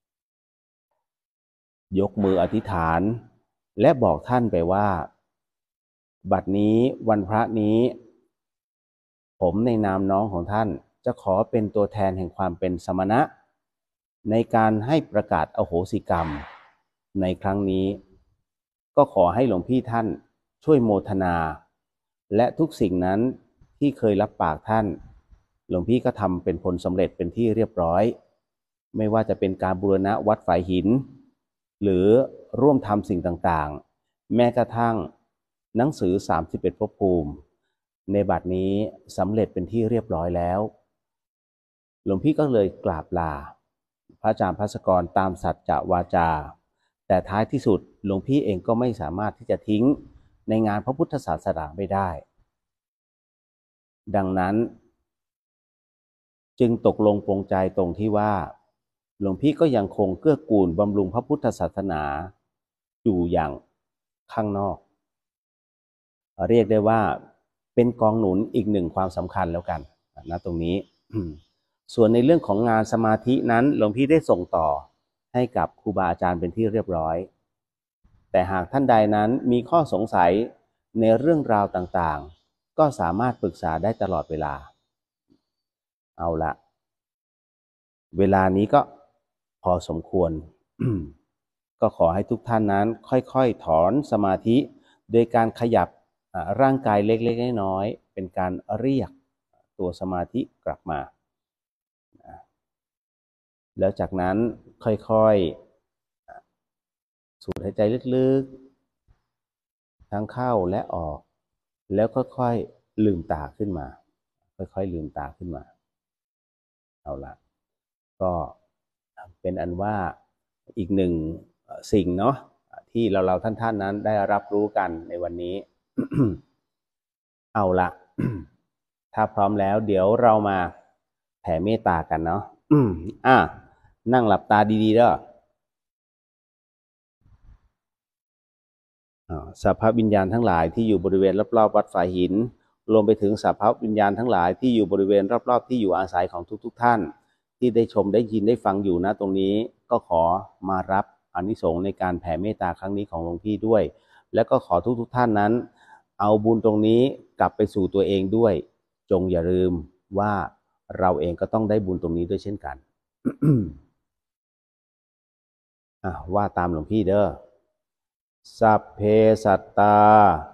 ยกมืออธิษฐานและบอกท่านไปว่าบัดนี้วันพระนี้ผมในนามน้องของท่านจะขอเป็นตัวแทนแห่งความเป็นสมณะในการให้ประกาศอโหสิกรรมในครั้งนี้ก็ขอให้หลวงพี่ท่านช่วยโมทนาและทุกสิ่งนั้นที่เคยรับปากท่านหลวงพี่ก็ทำเป็นผลสำเร็จเป็นที่เรียบร้อยไม่ว่าจะเป็นการบูรณะวัดฝายหินหรือร่วมทำสิ่งต่างๆแม้กระทั่งหนังสือ31ภพภูมิในบัดนี้สำเร็จเป็นที่เรียบร้อยแล้วหลวงพี่ก็เลยกราบลาพระอาจารย์ภาสกรตามสัจจวาจาแต่ท้ายที่สุดหลวงพี่เองก็ไม่สามารถที่จะทิ้งในงานพระพุทธศาสนาไม่ได้ดังนั้นจึงตกลงปรงใจตรงที่ว่าหลวงพี่ก็ยังคงเกื้อกูลบำรุงพระพุทธศาสนาอยู่อย่างข้างนอกเรียกได้ว่าเป็นกองหนุนอีกหนึ่งความสำคัญแล้วกันนะตรงนี้ส่วนในเรื่องของงานสมาธินั้นหลวงพี่ได้ส่งต่อให้กับครูบาอาจารย์เป็นที่เรียบร้อยแต่หากท่านใดนั้นมีข้อสงสัยในเรื่องราวต่างๆก็สามารถปรึกษาได้ตลอดเวลาเอาละเวลานี้ก็พอสมควร ก็ขอให้ทุกท่านนั้นค่อยๆถอนสมาธิโดยการขยับร่างกายเล็กๆน้อยๆเป็นการเรียกตัวสมาธิกลับมาแล้วจากนั้นค่อยๆสูดหายใจลึกๆทั้งเข้าและออกแล้วค่อยๆลืมตาขึ้นมาค่อยๆลืมตาขึ้นมาเอาละก็เป็นอันว่าอีกหนึ่งสิ่งเนาะที่เราท่านนั้นได้รับรู้กันในวันนี้ เอาละ ถ้าพร้อมแล้วเดี๋ยวเรามาแผ่เมตตากันเนาะ นั่งหลับตาดีๆเด้อสัพพวิญญาณทั้งหลายที่อยู่บริเวณรอบๆวัดฝายหินรวมไปถึงสัพพวิญญาณทั้งหลายที่อยู่บริเวณรอบๆที่อยู่อาศัยของทุกท่านที่ได้ชมได้ยินได้ฟังอยู่นะตรงนี้ก็ขอมารับอานิสงส์ในการแผ่เมตตาครั้งนี้ของหลวงพี่ด้วยแล้วก็ขอทุกท่านนั้นเอาบุญตรงนี้กลับไปสู่ตัวเองด้วยจงอย่าลืมว่าเราเองก็ต้องได้บุญตรงนี้ด้วยเช่นกัน ว่าตามหลวงพี่เด้อสัพเพสัตตา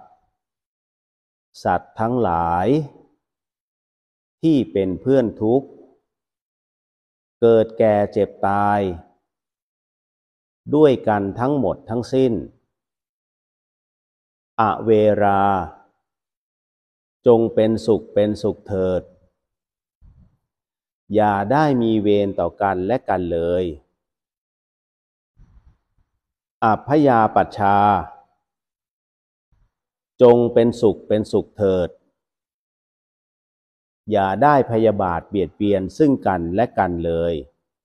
สัตว์ทั้งหลายที่เป็นเพื่อนทุกข์เกิดแก่เจ็บตายด้วยกันทั้งหมดทั้งสิ้นอเวราจงเป็นสุขเถิดอย่าได้มีเวรต่อกันและกันเลยอัพพยาปัชชาจงเป็นสุขเถิดอย่าได้พยาบาทเบียดเบียนซึ่งกันและกันเลย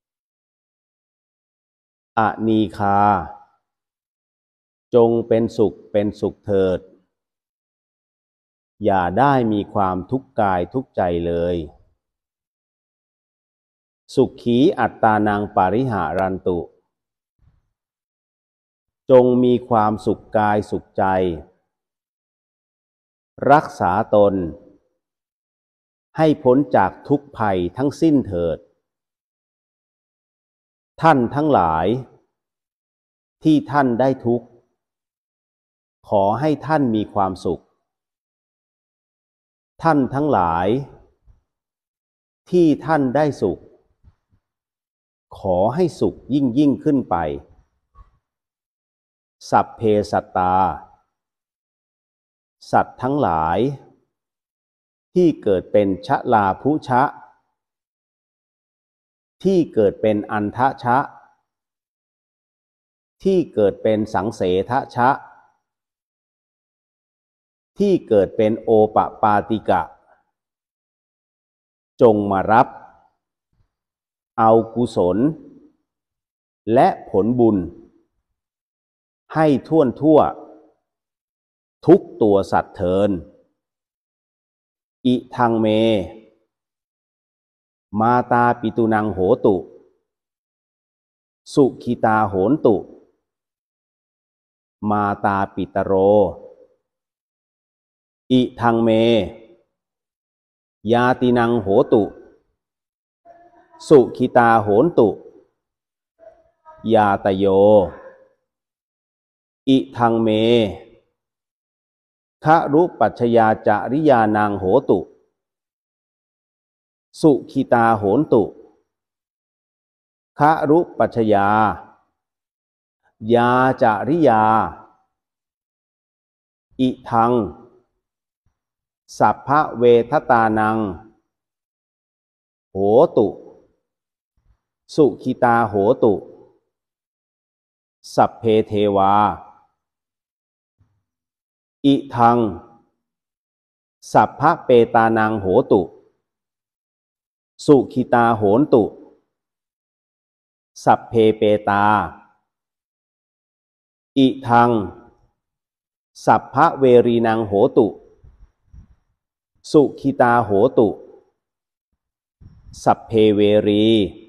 อนีฆาจงเป็นสุขเถิดอย่าได้มีความทุกข์กายทุกข์ใจเลยสุขีอัตตานังปาริหารันตุจงมีความสุขกายสุขใจรักษาตนให้พ้นจากทุกภัยทั้งสิ้นเถิดท่านทั้งหลายที่ท่านได้ทุกข์ขอให้ท่านมีความสุขท่านทั้งหลายที่ท่านได้สุขขอให้สุขยิ่งขึ้นไปสัพเพสัตตาสัตว์ทั้งหลายที่เกิดเป็นชะลาภุชะที่เกิดเป็นอันทะชะที่เกิดเป็นสังเสทะชะที่เกิดเป็นโอปปาติกะจงมารับเอากุศลและผลบุญให้ทั่วทุกตัวสัตว์เทินอิทังเมมาตาปิตุนังโหตุสุขิตาโหนตุมาตาปิตโรอิทังเมยาตินังโหตุสุขิตาโหนตุยาตโยอิทังเมคะรุปัชชยาจาริยานังโหตุสุขิตาโหนตุคะรุปัชชยายาจาริยาอิทังสัพพะเวทตานังโหตุสุขิตาโหตุสัพเพเทวาอิทังสัพพะเปตานังโหตุสุขิตาโหนตุสัพเพเปตาอิทังสัพพะเวรีนังโหตุสุขิตาโหตุสัพเพเวรี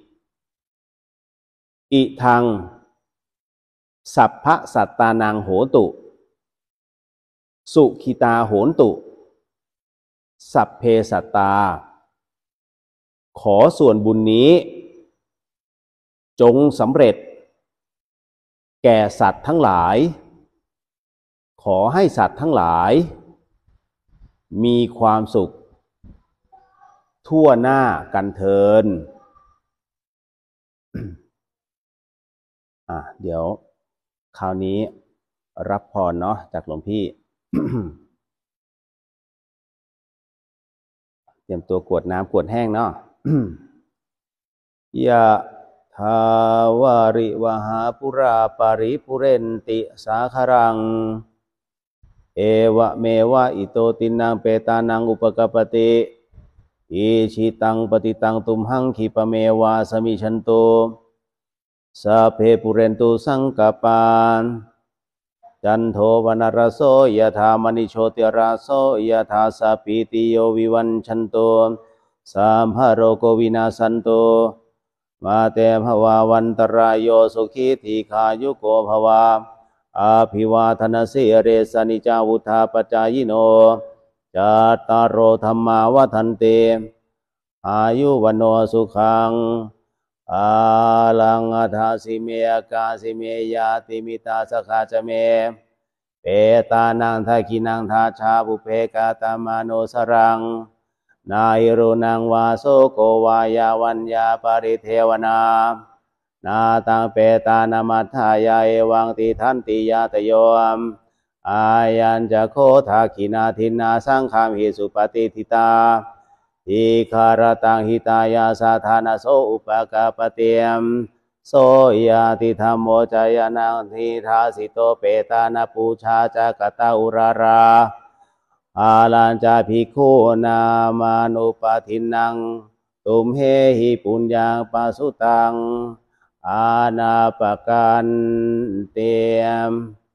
อิทังสัพพะสัตตานังโหตุสุขิตาโหนตุสัพเพสัตตาขอส่วนบุญนี้จงสำเร็จแก่สัตว์ทั้งหลายขอให้สัตว์ทั้งหลายมีความสุขทั่วหน้ากันเทินเดี๋ยวคราวนี้รับพรเนาะจากหลวงพี่ เตรียมตัวกรวดน้ำกรวดแห้งเนาะ ยะทาวาริวหาปุราปาริปุเรนติสาคารังเอวะเมวะอิโตตินังเปตานังอุปกปติอิชิตังปฏิตังตุมหังคิปะเมวะสมิชันโตสัพเพปุเรนตุสังกปานจันโทปนรสโสยถามณิโชติราโสยถาสัพพิติโยวิวัชชันโตสัมภโรโควินาสันโตมาเตภวาวันตรายโยสุขีทีขายุโกภวาอาภิวาทนาสิเรสนิจาวุธาปจายโนจัตตารโอธรรมาวัฏันเตอายุวโนสุขังอาลังอัฏฐาสิเมอากาสิเมยาติมิตาสคาจเมเปตานังทาคินังทาชาบุเพกาตามาโนสรังนายโรนังวาโสโกวายาวัญญาปริเทวนานาตังเปตานามัฏฐายาเอวังติทันติยาตโยมอายัญจะโคทาคินาทินาสังขามหิสุปฏิทิตาอิคารตังหิตายาสาธานาโสอุปกาปเตียมโสยาติธรรมโมจายนาทิทาสิโตเปตานาปูชาจากตาอุราราอาลัญจาภิกขุนามานุปาทินังตุมเหหิปุญญังปัสสุตังอานาปกันเตียม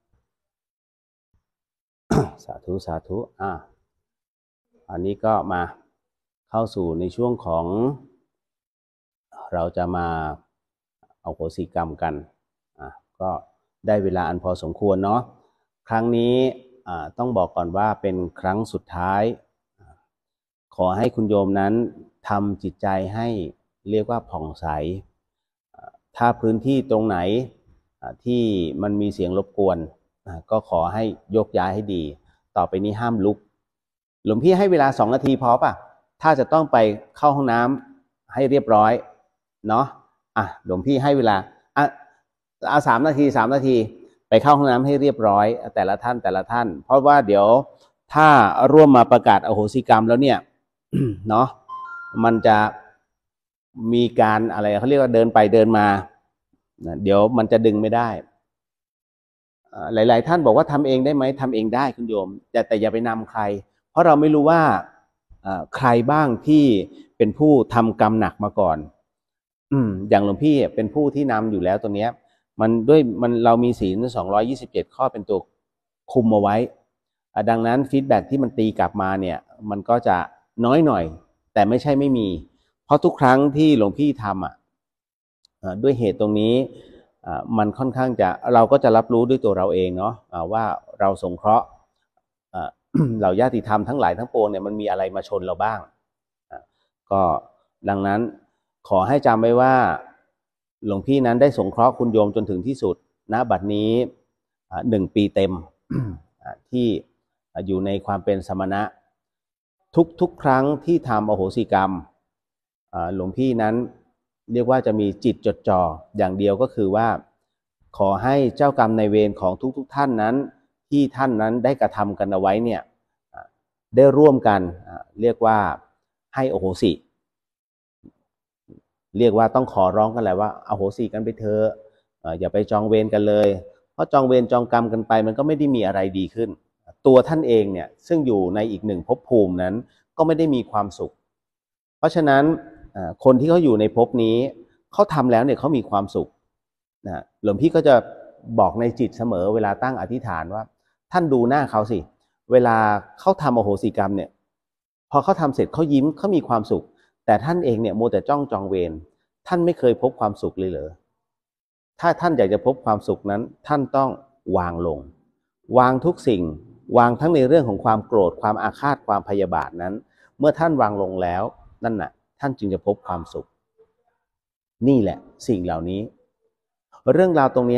สาธุสาธุอันนี้ก็มาเข้าสู่ในช่วงของเราจะมาเอาโหสิกรรมกันก็ได้เวลาอันพอสมควรเนาะครั้งนี้ต้องบอกก่อนว่าเป็นครั้งสุดท้ายขอให้คุณโยมนั้นทำจิตใจให้เรียกว่าผ่องใสถ้าพื้นที่ตรงไหนที่มันมีเสียงรบกวนก็ขอให้ยกย้ายให้ดีต่อไปนี้ห้ามลุกหลวงพี่ให้เวลา2 นาทีพอป่ะถ้าจะต้องไปเข้าห้องน้ำให้เรียบร้อยเนาะหลวงพี่ให้เวลา3 นาที3 นาทีไปเข้าห้องน้ำให้เรียบร้อยแต่ละท่านเพราะว่าเดี๋ยวถ้าร่วมมาประกาศอโหสิกรรมแล้วเนี่ย เนาะมันจะมีการอะไรเขาเรียกว่าเดินไปเดินมาเดี๋ยวมันจะดึงไม่ได้หลายๆท่านบอกว่าทำเองได้ไหมทำเองได้คุณโยมแต่อย่าไปนำใครเพราะเราไม่รู้ว่าใครบ้างที่เป็นผู้ทำกรรมหนักมาก่อนอย่างหลวงพี่เป็นผู้ที่นำอยู่แล้วตัวเนี้ยมันเรามีศีล227 ข้อเป็นตัวคุมเอาไว้ดังนั้นฟีดแบ็กที่มันตีกลับมาเนี่ยมันก็จะน้อยหน่อยแต่ไม่ใช่ไม่มีเพราะทุกครั้งที่หลวงพี่ทำด้วยเหตุตรงนี้มันค่อนข้างจะเราก็จะรับรู้ด้วยตัวเราเองเนาะว่าเราสงเคราะห์เหล่าญาติธรรมทั้งหลายทั้งปวงเนี่ยมันมีอะไรมาชนเราบ้างก็ดังนั้นขอให้จำไว้ว่าหลวงพี่นั้นได้สงเคราะห์คุณโยมจนถึงที่สุดณบัดนี้1 ปีเต็ม ที่อยู่ในความเป็นสมณะทุกครั้งที่ทำอโหสิกรรมหลวงพี่นั้นเรียกว่าจะมีจิตจดจ่ออย่างเดียวก็คือว่าขอให้เจ้ากรรมนายเวรของทุกท่านนั้นที่ท่านนั้นได้กระทำกันเอาไว้เนี่ยได้ร่วมกันเรียกว่าให้อโหสิเรียกว่าต้องขอร้องกันแหละว่าอโหสิกันไปเถอะอย่าไปจองเวรกันเลยเพราะจองเวรจองกรรมกันไปมันก็ไม่ได้มีอะไรดีขึ้นตัวท่านเองเนี่ยซึ่งอยู่ในอีก1 ภพภูมินั้นก็ไม่ได้มีความสุขเพราะฉะนั้นคนที่เขาอยู่ในภพนี้เขาทำแล้วเนี่ยเขามีความสุขหลวงพี่ก็จะบอกในจิตเสมอเวลาตั้งอธิษฐานว่าท่านดูหน้าเขาสิเวลาเขาทำอโหสิกรรมเนี่ยพอเขาทำเสร็จเขายิ้มเขามีความสุขแต่ท่านเองเนี่ยมัวแต่จ้องจองเวรท่านไม่เคยพบความสุขเลยเหรอถ้าท่านอยากจะพบความสุขนั้นท่านต้องวางลงวางทุกสิ่งวางทั้งในเรื่องของความโกรธความอาฆาตความพยาบาทนั้นเมื่อท่านวางลงแล้วนั่นน่ะท่านจึงจะพบความสุขนี่แหละสิ่งเหล่านี้เรื่องราวตรงนี้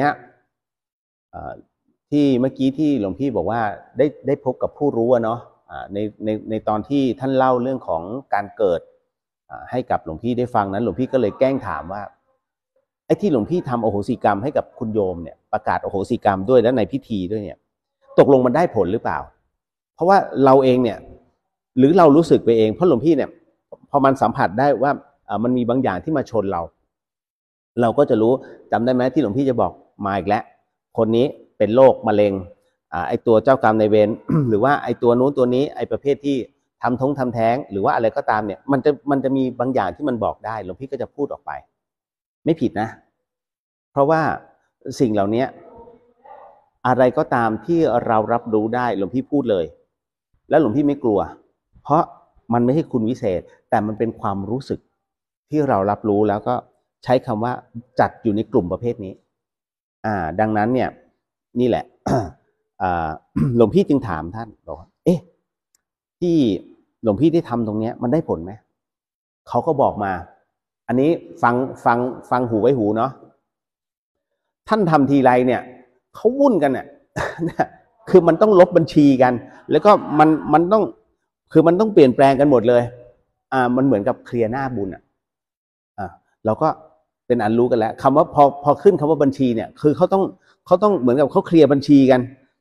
ที่เมื่อกี้ที่หลวงพี่บอกว่าได้พบกับผู้รู้เนาะในตอนที่ท่านเล่าเรื่องของการเกิดให้กับหลวงพี่ได้ฟังนั้นหลวงพี่ก็เลยแกล้งถามว่าไอ้ที่หลวงพี่ทำอโหสิกรรมให้กับคุณโยมเนี่ยประกาศอโหสิกรรมด้วยและในพิธีด้วยเนี่ยตกลงมันได้ผลหรือเปล่าเพราะว่าเราเองเนี่ยหรือเรารู้สึกไปเองเพราะหลวงพี่เนี่ยพอมันสัมผัสได้ว่ามันมีบางอย่างที่มาชนเราก็จะรู้จำได้ไหมที่หลวงพี่จะบอกมาอีกแล้วคนนี้เป็นโรคมะเร็งไอตัวเจ้ากรรมนายเวร หรือว่าไอตัวนู้นตัวนี้ไอประเภทที่ทำแท้งหรือว่าอะไรก็ตามเนี่ยมันจะมีบางอย่างที่มันบอกได้หลวงพี่ก็จะพูดออกไปไม่ผิดนะเพราะว่าสิ่งเหล่านี้อะไรก็ตามที่เรารับรู้ได้หลวงพี่พูดเลยแล้วหลวงพี่ไม่กลัวเพราะมันไม่ใช่คุณวิเศษแต่มันเป็นความรู้สึกที่เรารับรู้แล้วก็ใช้คำว่าจัดอยู่ในกลุ่มประเภทนี้ดังนั้นเนี่ยนี่แหละ หลวงพี่จึงถามท่านบอกว่าที่หลวงพี่ได้ทำตรงนี้มันได้ผลไหมเขาก็บอกมาอันนี้ฟังหูไว้หูเนาะท่านทำทีไรเนี่ยเขาวุ่นกันเนี่ย คือมันต้องลบบัญชีกันแล้วก็มันต้องคือมันต้องเปลี่ยนแปลงกันหมดเลยมันเหมือนกับเคลียร์หน้าบุญเราก็เป็นอันรู้กันแล้วคำว่าพอขึ้นคำว่าบัญชีเนี่ยคือเขาต้องเหมือนกับเขาเคลียร์บัญชีกัน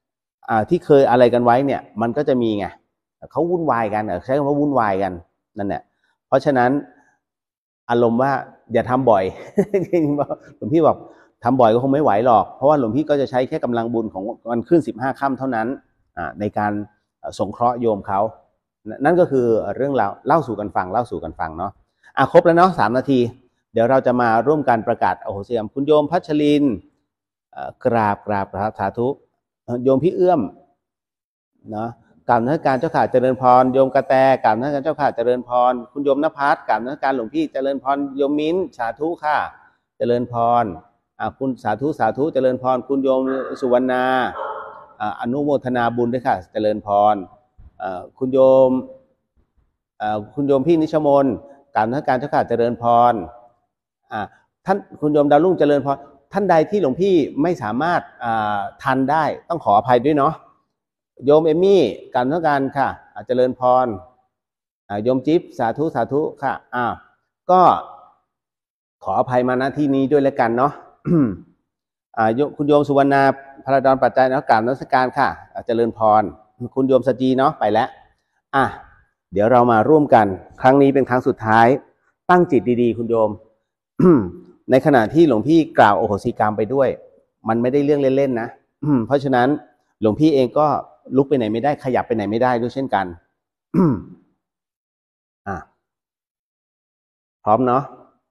ที่เคยอะไรกันไว้เนี่ยมันก็จะมีไงเขาวุ่นวายกันใช้คำว่าวุ่นวายกันนั่นแหละเพราะฉะนั้นอารมณ์ว่าอย่าทำบ่อย หลวงพี่บอกทำบ่อยก็คงไม่ไหวหรอกเพราะว่าหลวงพี่ก็จะใช้แค่กำลังบุญของวันขึ้น15 ค่ำเท่านั้นในการสงเคราะห์โยมเขานั่นก็คือเรื่องราวเล่าสู่กันฟังเนาะครบแล้วเนาะ3 นาทีเดี๋ยวเราจะมาร่วมกันประกาศอโหสิกรรมคุณโยมพัชรินกราบสาธุโยมพี่เอื้อมเนาะกราบนมัสการเจ้าข่าเจริญพรโยมกระแตกราบนมัสการเจ้าข่าเจริญพรคุณโยมณภัสกราบนมัสการหลวงพี่เจริญพรโยมมิ้นสาธุค่ะเจริญพรคุณสาธุเจริญพรคุณโยมสุวรรณาอนุโมทนาบุญด้วยค่ะเจริญพรคุณโยมพี่นิชมนกราบนมัสการเจ้าข่าเจริญพรท่านคุณโยมดาวรุ่งเจริญพรท่านใดที่หลวงพี่ไม่สามารถทันได้ต้องขออภัยด้วยเนาะโยมเอมี่กราบนมัสการค่ะเจริญพรโยมจิ๊บสาธุค่ะก็ขออภัยมาณที่นี้ด้วยแล้วกันเนาะ คุณโยมสุวรรณาพระดอนปัจจัยนะกราบนมัสการค่ะเจริญพรคุณโยมสจีเนาะไปแล้วเดี๋ยวเรามาร่วมกันครั้งนี้เป็นครั้งสุดท้ายตั้งจิตดีๆคุณโยม ในขณะที่หลวงพี่กล่าวโอโหสิกรรมไปด้วยมันไม่ได้เรื่องเล่นๆนะเพราะฉะนั้นหลวงพี่เองก็ลุกไปไหนไม่ได้ขยับไปไหนไม่ได้ด้วยเช่นกัน พร้อมเนาะ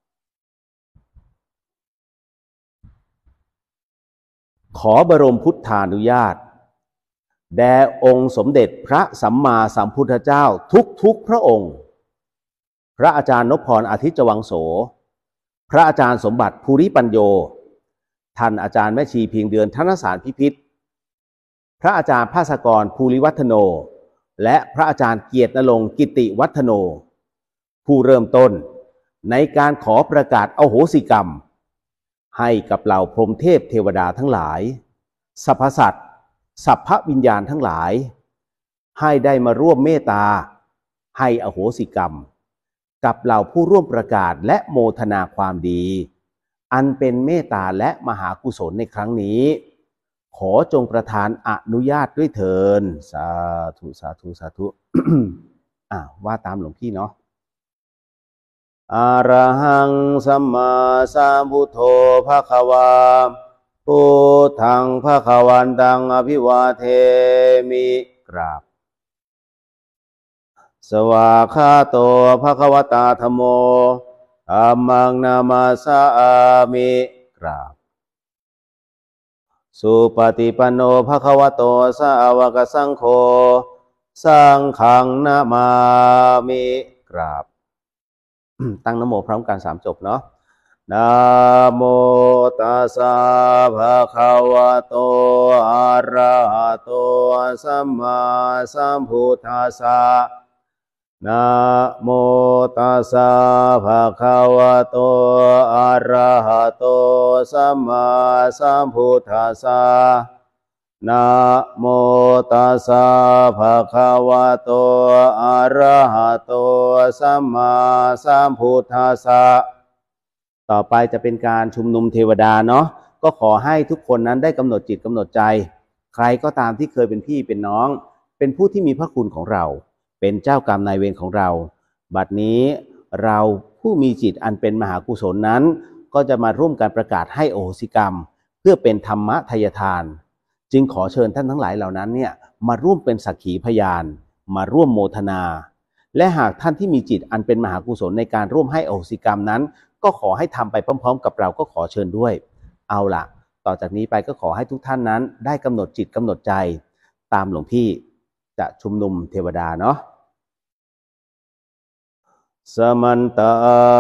ขอบรมพุทธานุญาตแด่องค์สมเด็จพระสัมมาสัมพุทธเจ้าทุกพระองค์พระอาจารย์นพพรอาทิตย์จวังโสพระอาจารย์สมบัติภูริปัญโยท่านอาจารย์แม่ชีเพียงเดือนธนสารพิพิธพระอาจารย์ภาสกรภูริวัฒโนและพระอาจารย์เกียรติณรงค์กิติวัฒโนผู้เริ่มต้นในการขอประกาศอโหสิกรรมให้กับเหล่าพรหมเทพเทวดาทั้งหลายสรรพสัตว์สัพพวิญญาณทั้งหลายให้ได้มาร่วมเมตตาให้อโหสิกรรมกับเหล่าผู้ร่วมประกาศและโมทนาความดีอันเป็นเมตตาและมหากุศลในครั้งนี้ขอจงประทานอนุญาตด้วยเถิดสาธุ ว่าตามหลวงพี่เนาะอะระหังสัมมาสัมพุทโธภควาพุทธังภควันตังอภิวาเทมิกราบสวากขาโตภควตาธัมโมธัมมังนามาสามิกราบสุปฏิปันโนภควโตสาวกสังโฆสังฆังนามามิกราบ ตั้งนะโมพร้อมกัน3 จบเนาะนะโมตัสสะภะคะวะโตอะระหะโตสัมมาสัมพุทธัสสะนะโมตัสสะภะคะวะโตอะระหะโตสัมมาสัมพุทธัสสะนะโมตัสสะภะคะวะโตอะระหะโตสัมมาสัมพุทธัสสะต่อไปจะเป็นการชุมนุมเทวดาเนาะก็ขอให้ทุกคนนั้นได้กำหนดจิตกำหนดใจใครก็ตามที่เคยเป็นพี่เป็นน้องเป็นผู้ที่มีพระคุณของเราเป็นเจ้ากรรมนายเวรของเราบัดนี้เราผู้มีจิตอันเป็นมหากุศลนั้นก็จะมาร่วมกันประกาศให้อโหสิกรรมเพื่อเป็นธรรมทายทานจึงขอเชิญท่านทั้งหลายเหล่านั้นเนี่ยมาร่วมเป็นสักขีพยานมาร่วมโมทนาและหากท่านที่มีจิตอันเป็นมหากุศลในการร่วมให้อโหสิกรรมนั้นก็ขอให้ทำไปพร้อมๆกับเราก็ขอเชิญด้วยเอาล่ะต่อจากนี้ไปก็ขอให้ทุกท่านนั้นได้กำหนดจิตกำหนดใจตามหลวงพี่จะชุมนุมเทวดาเนาะสมันตา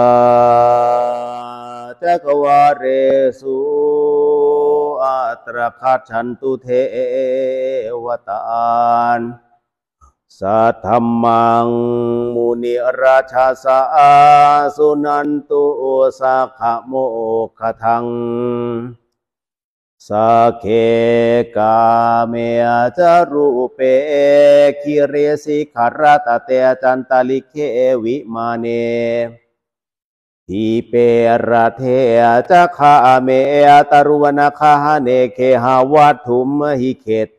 จักวาเรสุอัตรคัจฉันตุเทวตานสัทธัมมังมุนิราชาสาสุนันตุสักขโมคทังสักเคกาเมจารูเปคิเรสิขารตเตจันตลิเควิมาเนทีเประเทจะคาเมตรุวนาคาเนเคหาวัตถุมหิเคเต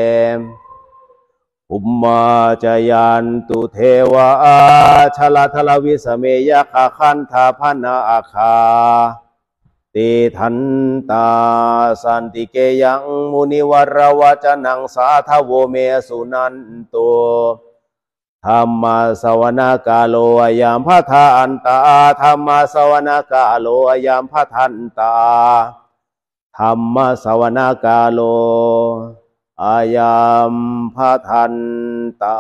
อุมมาจายันตุเทวาชลาทลวิสเมยคาคันธาพนาอาคาติทันตาสันติเกยังมุนิวรวจนังสาทโวเมสุนันโตธรรมสวนากาโลยามพะทานตาธรรมสวนากาโลยามพะทันตาธรรมสวนากาโลอายามพะทันตา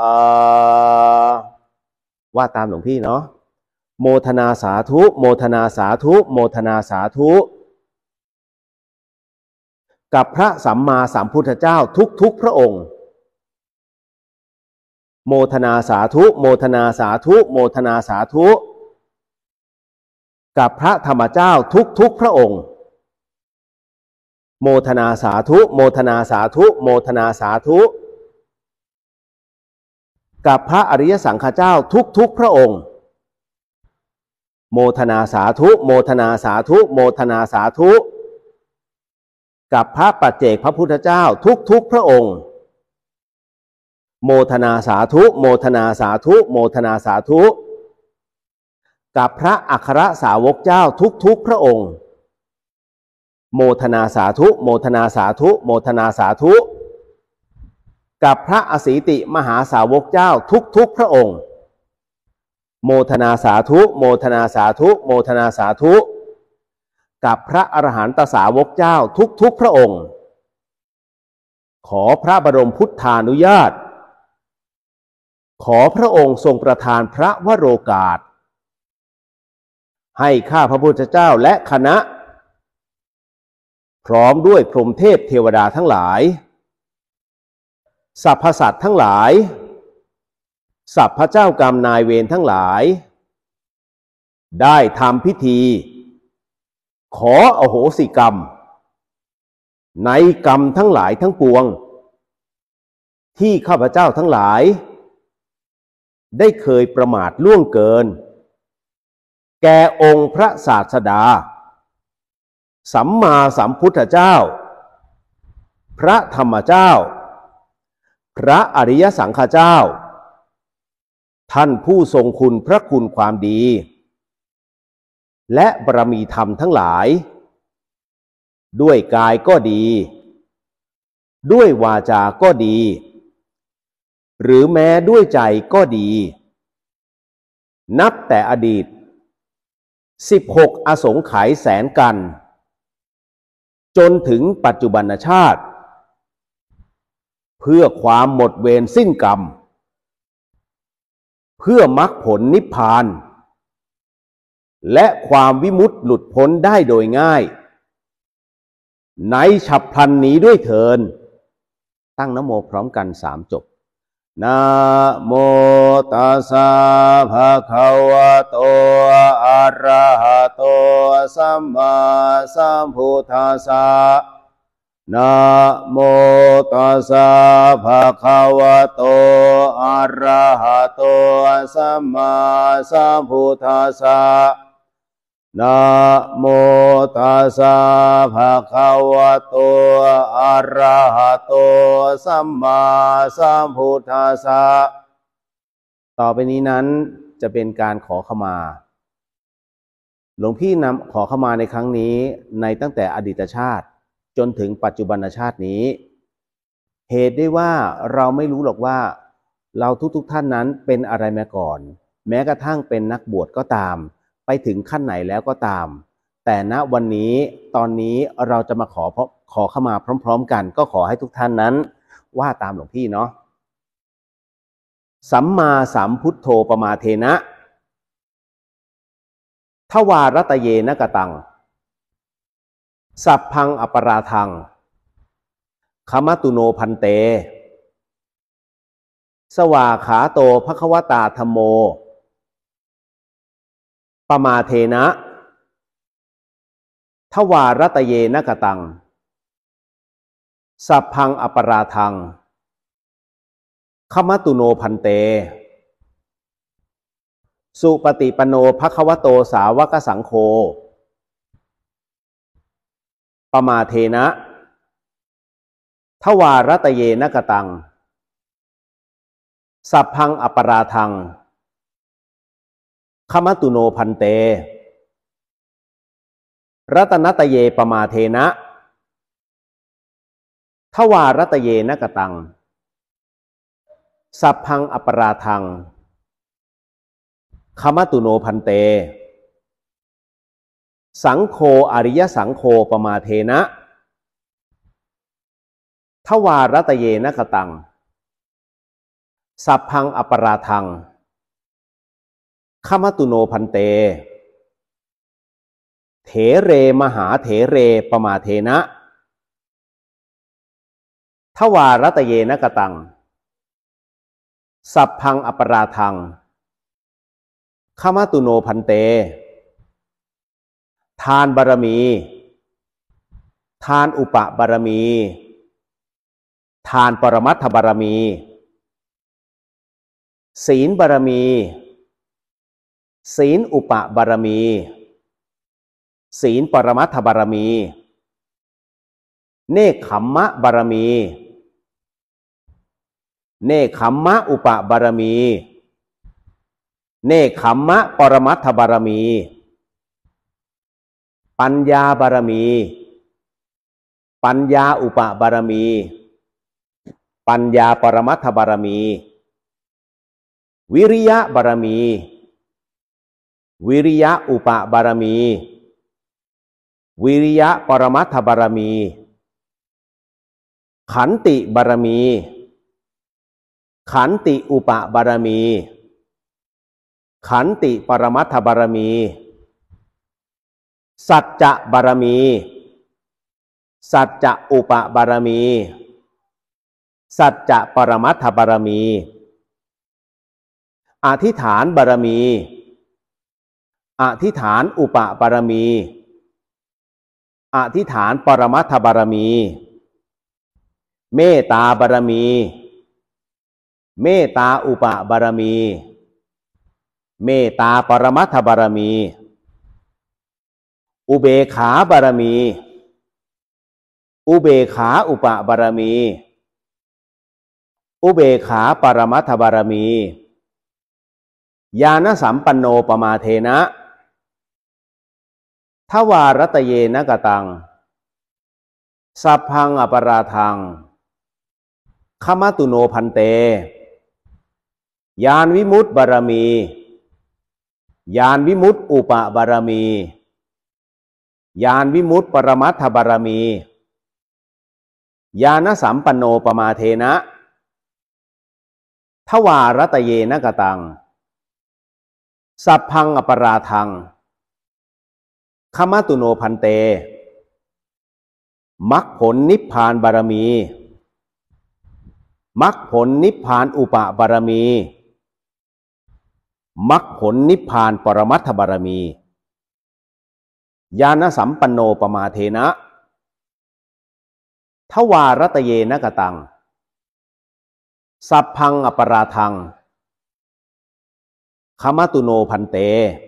ว่าตามหลวงพี่เนาะโมทนาสาธุโมทนาสาธุโมทนาสาธุกับพระสัมมาสัมพุทธเจ้าทุกพระองค์โมทนาสาธุโมทนาสาธุโมทนาสาธุกับพระธรรมเจ้าทุกพระองค์โมทนาสาธุโมทนาสาธุโมทนาสาธุกับพระอริยสังฆเจ้าทุกพระองค์โมทนาสาธุโมทนาสาธุโมทนาสาธุกับพระปัจเจกพระพุทธเจ้าทุกพระองค์โมทนาสาธุโมทนาสาธุโมทนาสาธุกับพระอัครสาวกเจ้าทุกพระองค์โมทนาสาธุโมทนาสาธุโมทนาสาธุกับพระอสีติมหาสาวกเจ้าทุกพระองค์โมทนาสาธุโมทนาสาธุโมทนาสาธุกับพระอรหันตสาวกเจ้าทุกพระองค์ขอพระบรมพุทธานุญาตขอพระองค์ทรงประทานพระวโรกาสให้ข้าพระพุทธเจ้าและคณะพร้อมด้วยพรหมเทพเทวดาทั้งหลายสรรพสัตว์ทั้งหลายสรรพเจ้ากรรมนายเวรทั้งหลายได้ทำพิธีขออโหสิกรรมในกรรมทั้งหลายทั้งปวงที่ข้าพเจ้าทั้งหลายได้เคยประมาทล่วงเกินแก่องค์พระศาสดาสัมมาสัมพุทธเจ้าพระธรรมเจ้าพระอริยสังฆเจ้าท่านผู้ทรงคุณพระคุณความดีและบารมีธรรมทั้งหลายด้วยกายก็ดีด้วยวาจาก็ดีหรือแม้ด้วยใจก็ดีนับแต่อดีต16อสงไขยแสนกันจนถึงปัจจุบันชาติเพื่อความหมดเวรสิ้นกรรมเพื่อมรรคผลนิพพานและความวิมุตติหลุดพ้นได้โดยง่ายในฉับพลันนี้ด้วยเถิดตั้งนะโมพร้อมกัน3จบนะโมตัสสะภะคะวะโตอะระหะโตสัมมาสัมพุทธัสสะนะโมตัสสะภะคะวะโตอะระหะโตสัมมาสัมพุทธัสสะนะโมตัสสะภะคะวะโตอะระหะโตสัมมาสัมพุทธัสสะต่อไปนี้นั้นจะเป็นการขอขมาหลวงพี่นำขอขมาในครั้งนี้ในตั้งแต่อดีตชาติจนถึงปัจจุบันชาตินี้เหตุได้ว่าเราไม่รู้หรอกว่าเราทุกท่านนั้นเป็นอะไรมาก่อนแม้กระทั่งเป็นนักบวชก็ตามไปถึงขั้นไหนแล้วก็ตามแต่ณวันนี้ตอนนี้เราจะมาขอขมาพร้อมๆกันก็ขอให้ทุกท่านนั้นว่าตามหลวงพี่เนาะสัมมาสัมพุทโธปมาเทนะทวารตเยนะกตังสัพพังอปราทังขมตุโนพันเตสวาขาโตภควตาธัมโมปมาเทนะทวารตเยนะกตังสัพพังอปราทังขมตุโนพันเตสุปฏิปันโนภควโตสาวกสังโฆปมาเทนะทวารตเยนะกตังสัพพังอปราทังขมตุโนพันเตรัตนตเยปมาเทนะทวารตเยนะกตังสัพพังอปราทังขมตุโนพันเตสังโฆอริยสังโฆปมาเทนะทวารตเยนะกตังสัพพังอปราทังขมตุโนพันเตเถเรมหาเถเรปมาเทนะทวารตเยนะกตังสัพพังอปราทังขมตุโนพันเตทานบารมีทานอุปบารมีทานปรมัตถบารมีศีลบารมีศีลอุปบารมีศีลปรมัตถบารมีเนกขัมมะบารมีเนกขัมมะอุปบารมีเนกขัมมะปรมัตถบารมีปัญญาบารมีปัญญาอุปบารมีปัญญาปรมัตถบารมีวิริยะบารมีวิริยะอุปบารมีวิริยะปรมัตถบารมีขันติบารมีขันติอุปบารมีขันติปรมัตถบารมีสัจจะบารมีสัจจะอุปบารมีสัจจะปรมัตถบารมีอธิษฐานบารมีอธิษฐานอุปบารมีอธิษฐานปรมัตถบารมีเมตตาบารมีเมตตาอุปบารมีเมตตาปรมัตถบารมีอุเบกขาบารมีอุเบกขาอุปบารมีอุเบกขาปรมัตถบารมีญาณสัมปันโนปมาเทนะทวารตเยนะกตังสัพพังอปราทังขมตุโนพันเตญาณวิมุตติบารมีญาณวิมุตติอุปบารมีญาณวิมุตติปรมัตถบารมีญาณสัมปันโนปมาเทนะทวารตเยนะกตังสัพพังอปราทังขมตุโนพันเตมรรคผลนิพพานบารมีมรรคผลนิพพานอุปบารมีมรรคผลนิพพานปรมัตถบารมีญาณสัมปันโนปมาเทนะทวารตเยนะกตังสัพพังอปราทังขมตุโนพันเต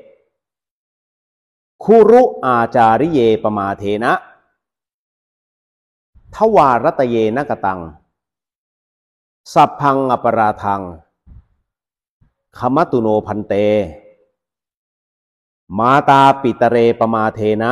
คุรุอาจาริเยปมาเทนะทวารตเยนะกตังสัพพังอปราทังขมตุโนพันเตมาตาปิตเรปมาเทนะ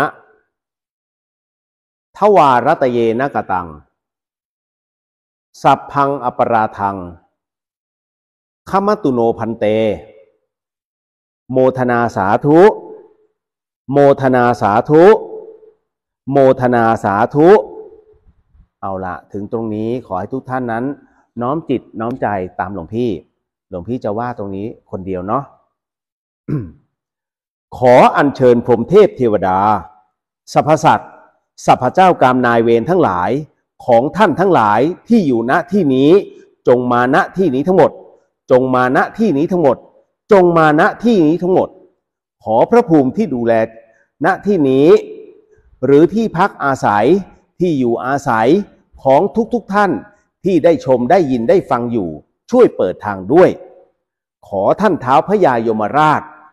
ทวารตเยนะกตังสัพพังอปราทังขมตุโนพันเตโมทนาสาธุโมทนาสาธุโมทนาสาธุเอาละถึงตรงนี้ขอให้ทุกท่านนั้นน้อมจิตน้อมใจตามหลวงพี่จะว่าตรงนี้คนเดียวเนาะ ขออัญเชิญพรหมเทพเทวดาสรรพสัตว์สรรพเจ้ากรรมนายเวรทั้งหลายของท่านทั้งหลายที่อยู่ณที่นี้จงมาณที่นี้ทั้งหมดจงมาณที่นี้ทั้งหมดจงมาณที่นี้ทั้งหมดขอพระภูมิที่ดูแลณที่นี้หรือที่พักอาศัยที่อยู่อาศัยของทุกท่านที่ได้ชมได้ยินได้ฟังอยู่ช่วยเปิดทางด้วยขอท่านท้าวพญายมราช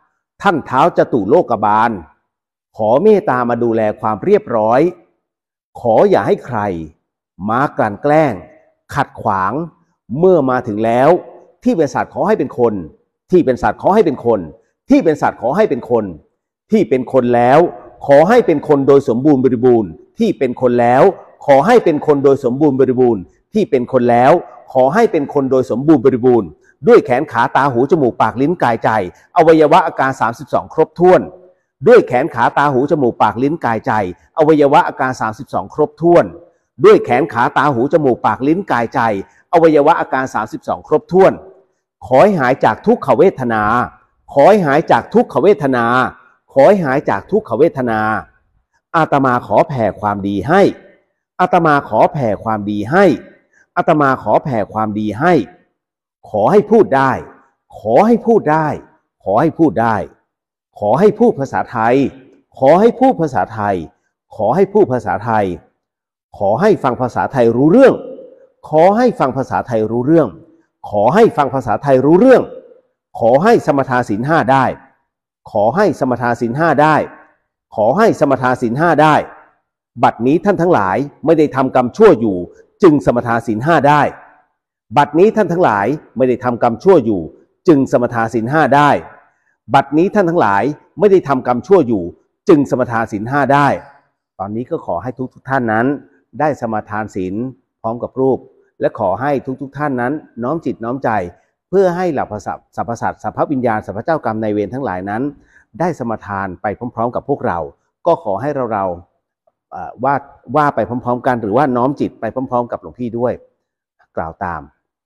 ท่านท้าวจตุโลกบาลขอเมตตามาดูแลความเรียบร้อยขออย่าให้ใครมากลั่นแกล้งขัดขวางเมื่อมาถึงแล้วที่เป็นสัตว์ขอให้เป็นคนที่เป็นสัตว์ขอให้เป็นคนที่เป็นสัตว์ขอให้เป็นคนที่เป็นคนแล้วขอให้เป็นคนโดยสมบูรณ์บริบูรณ์ที่เป็นคนแล้วขอให้เป็นคนโดยสมบูรณ์บริบูรณ์ที่เป็นคนแล้วขอให้เป็นคนโดยสมบูรณ์บริบูรณ์ด้วยแขนขาตาหูจมูกปากลิ้นกายใจอวัยวะอาการ32ครบถ้วนด้วยแขนขาตาหูจมูกปากลิ้นกายใจอวัยวะอาการ32ครบถ้วนด้วยแขนขาตาหูจมูกปากลิ้นกายใจอวัยวะอาการ32ครบถ้วนขอให้หายจากทุกขเวทนาขอให้หายจากทุกขเวทนาขอให้หายจากทุกขเวทนาอาตมาขอแผ่ความดีให้อาตมาขอแผ่ความดีให้อาตมาขอแผ่ความดีให้ขอให้พูดได้ขอให้พูดได้ขอให้พูดได้ขอให้พูดภาษาไทยขอให้พูดภาษาไทยขอให้พูดภาษาไทยขอให้ฟังภาษาไทยรู้เรื่องขอให้ฟังภาษาไทยรู้เรื่องขอให้ฟังภาษาไทยรู้เรื่องขอให้สมทานศีลห้าได้ขอให้สมทานศีลห้าได้ขอให้สมทานศีลห้าได้บัดนี้ท่านทั้งหลายไม่ได้ทำกรรมชั่วอยู่จึงสมทานศีลห้าได้บัดนี้ท่านทั้งหลายไม่ได้ทำกรรมชั่วอยู่จึงสมทานศีลห้าได้บัดนี้ท่านทั้งหลายไม่ได้ทำกรรมชั่วอยู่จึงสมทานศีลห้าได้ตอนนี้ก็ขอให้ทุกท่านนั้นได้สมทานศีลพร้อมกับรูปและขอให้ทุกท่านนั้นน้อมจิตน้อมใจเพื่อให้เหล่าสรรพสัตว์สรรพวิญญาณสรรพเจ้ากรรมนายเวรทั้งหลายนั้นได้สมทานไปพร้อมๆกับพวกเราก็ขอให้เราว่าไปพร้อมๆกันหรือว่าน้อมจิตไปพร้อมๆกับหลวงพี่ด้วยกล่าวตาม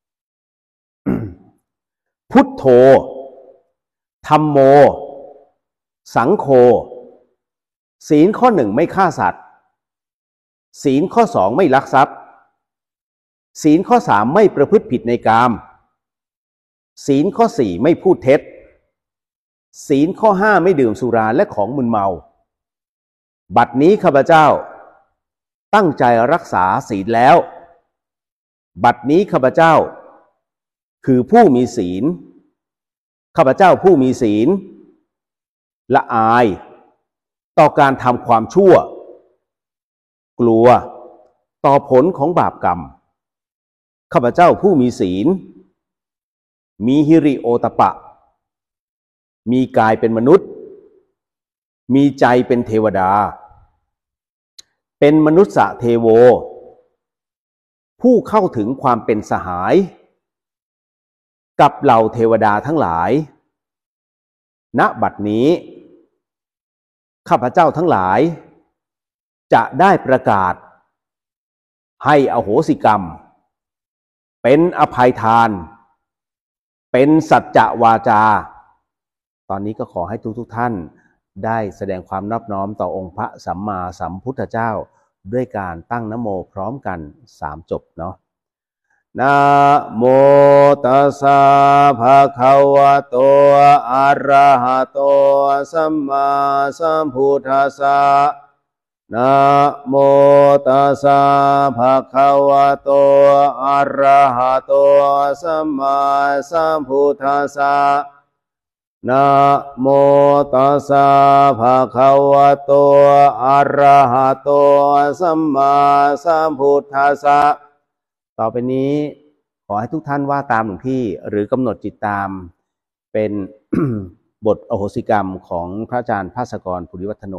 พุทโธธัมโมสังโฆศีลข้อ 1ไม่ฆ่าสัตว์ศีลข้อ 2ไม่ลักทรัพย์ศีลข้อ 3ไม่ประพฤติผิดในกามศีลข้อ 4ไม่พูดเท็จศีลข้อ 5ไม่ดื่มสุราและของมึนเมาบัดนี้ข้าพเจ้าตั้งใจรักษาศีลแล้วบัดนี้ข้าพเจ้าคือผู้มีศีลข้าพเจ้าผู้มีศีลละอายต่อการทำความชั่วกลัวต่อผลของบาปกรรมข้าพเจ้าผู้มีศีลมีหิริโอตปะมีกายเป็นมนุษย์มีใจเป็นเทวดาเป็นมนุษย์เทโวผู้เข้าถึงความเป็นสหายกับเหล่าเทวดาทั้งหลายณบัดนี้ข้าพเจ้าทั้งหลายจะได้ประกาศให้อโหสิกรรมเป็นอภัยทานเป็นสัจจวาจาตอนนี้ก็ขอให้ทุกท่านได้แสดงความนอบน้อมต่อองค์พระสัมมาสัมพุทธเจ้าด้วยการตั้งนะโมพร้อมกัน3จบเนาะนะโมตัสสะภะคะวะโตอะระหะโตสัมมาสัมพุทธัสสะนะโมตัสสะภะคะวะโตอะระหะโตสัมมาสัมพุทธัสสะนะโมตัสสะภะคะวะโตอะระหะโตสัมมาสัมพุทธัสสะต่อไปนี้ขอให้ทุกท่านว่าตามหลวงพี่หรือกำหนดจิตตามเป็น บทอโหสิกรรมของพระอาจารย์ภาสกร ภูริวัฒโน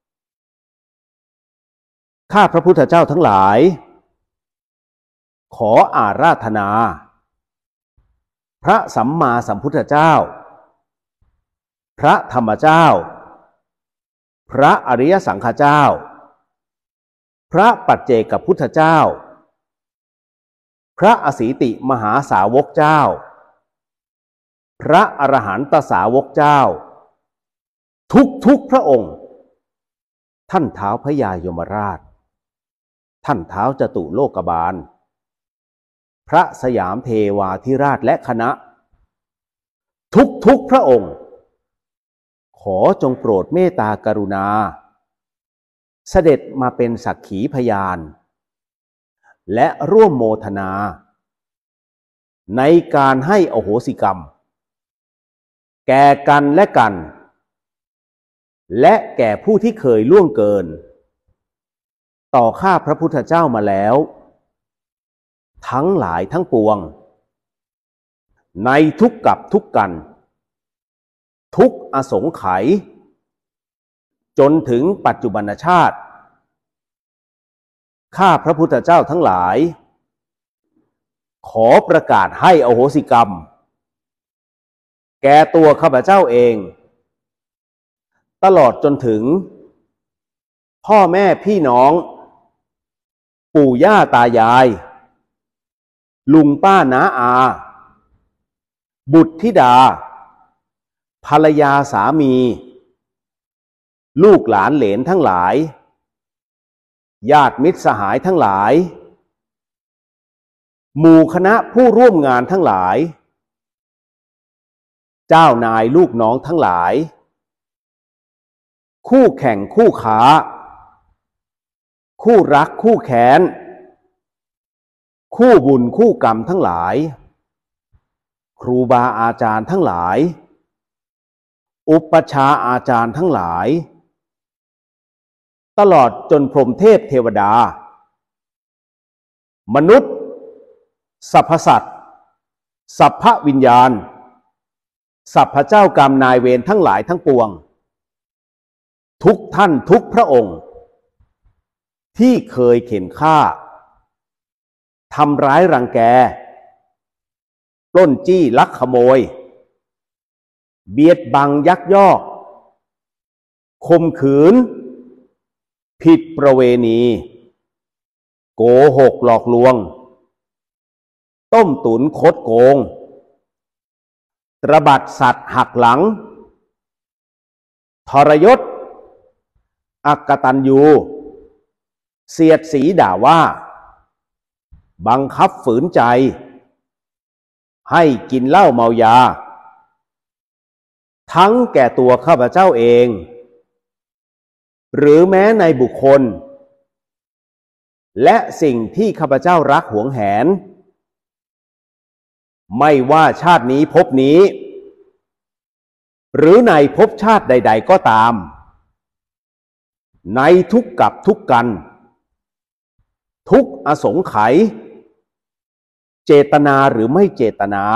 ข้าพระพุทธเจ้าทั้งหลายขออาราธนาพระสัมมาสัมพุทธเจ้าพระธรรมเจ้าพระอริยสังฆเจ้าพระปัจเจกพุทธเจ้าพระอสีติมหาสาวกเจ้าพระอรหันตสาวกเจ้าทุกพระองค์ท่านท้าวพญายมราชท่านท้าวจตุโลกบาลพระสยามเทวาธิราชและคณะทุกพระองค์ขอจงโปรดเมตตากรุณาเสด็จมาเป็นสักขีพยานและร่วมโมทนาในการให้อโหสิกรรมแก่กันและกันและแก่ผู้ที่เคยล่วงเกินต่อข้าพระพุทธเจ้ามาแล้วทั้งหลายทั้งปวงในทุกกับทุกกันทุกอสงไขยจนถึงปัจจุบันชาติข้าพระพุทธเจ้าทั้งหลายขอประกาศให้อโหสิกรรมแก่ตัวข้าพเจ้าเองตลอดจนถึงพ่อแม่พี่น้องปู่ย่าตายายลุงป้าน้าอาบุตรธิดาภรรยาสามีลูกหลานเหลนทั้งหลายญาติมิตรสหายทั้งหลายหมู่คณะผู้ร่วมงานทั้งหลายเจ้านายลูกน้องทั้งหลายคู่แข่งคู่ค้าคู่รักคู่แค้นคู่บุญคู่กรรมทั้งหลายครูบาอาจารย์ทั้งหลายอุปชฌาย์อาจารย์ทั้งหลายตลอดจนพรหมเทพเทวดามนุษย์สรรพสัตว์สัพพวิญญาณสัพพเจ้ากรรมนายเวรทั้งหลายทั้งปวงทุกท่านทุกพระองค์ที่เคยเข็นฆ่าทำร้ายรังแกปล้นจี้ลักขโมยเบียดบังยักยอกข่มขืนผิดประเวณีโกหกหลอกลวงต้มตุ๋นคดโกงตระบัดสัตว์หักหลังทรยศอกตัญญูเสียดสีด่าว่าบังคับฝืนใจให้กินเหล้าเมายาทั้งแก่ตัวข้าพเจ้าเองหรือแม้ในบุคคลและสิ่งที่ข้าพเจ้ารักหวงแหนไม่ว่าชาตินี้ภพนี้หรือในภพชาติใดๆก็ตามในทุกกับทุกกันทุกอสงไขยเจตนาหรือไม่เจตนา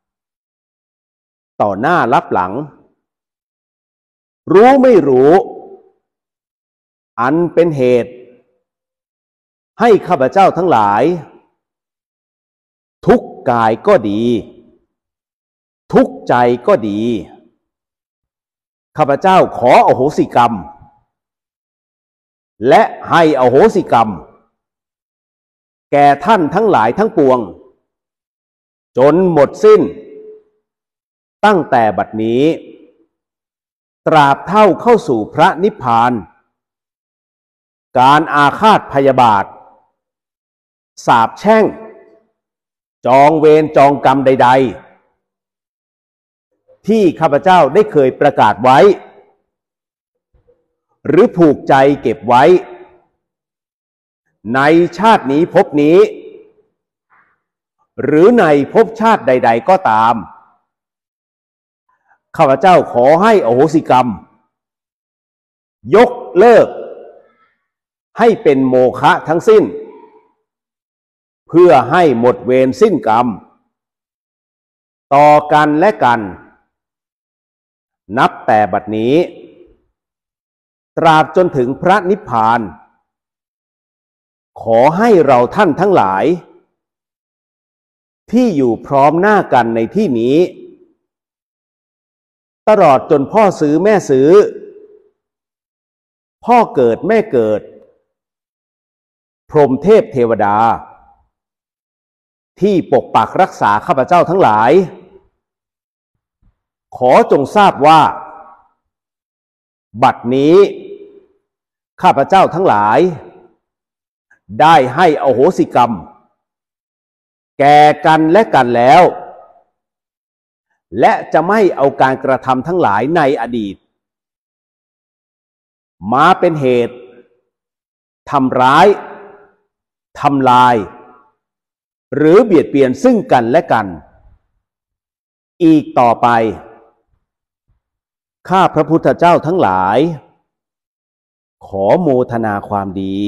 ต่อหน้ารับหลังรู้ไม่รู้อันเป็นเหตุให้ข้าพเจ้าทั้งหลายทุกกายก็ดีทุกใจก็ดีข้าพเจ้าขออโหสิกรรมและให้อโหสิกรรมแก่ท่านทั้งหลายทั้งปวงจนหมดสิ้นตั้งแต่บัดนี้ตราบเท่าเข้าสู่พระนิพพานการอาฆาตพยาบาทสาปแช่งจองเวรจองกรรมใดๆที่ข้าพเจ้าได้เคยประกาศไว้หรือผูกใจเก็บไว้ในชาตินี้ภพนี้หรือในภพชาติใดๆก็ตามข้าพเจ้าขอให้อโหสิกรรมยกเลิกให้เป็นโมฆะทั้งสิ้นเพื่อให้หมดเวรสิ้นกรรมต่อกันและกันนับแต่บัดนี้ตราบจนถึงพระนิพพานขอให้เราท่านทั้งหลายที่อยู่พร้อมหน้ากันในที่นี้ตลอดจนพ่อซื้อแม่ซื้อพ่อเกิดแม่เกิดพรหมเทพเทวดาที่ปกปักรักษาข้าพเจ้าทั้งหลายขอจงทราบว่าบัดนี้ข้าพเจ้าทั้งหลายได้ให้อโหสิกรรมแก่กันและกันแล้วและจะไม่เอาการกระทำทั้งหลายในอดีตมาเป็นเหตุทำร้ายทำลายหรือเบียดเบียนซึ่งกันและกันอีกต่อไปข้าพระพุทธเจ้าทั้งหลายขอโมทนาความดี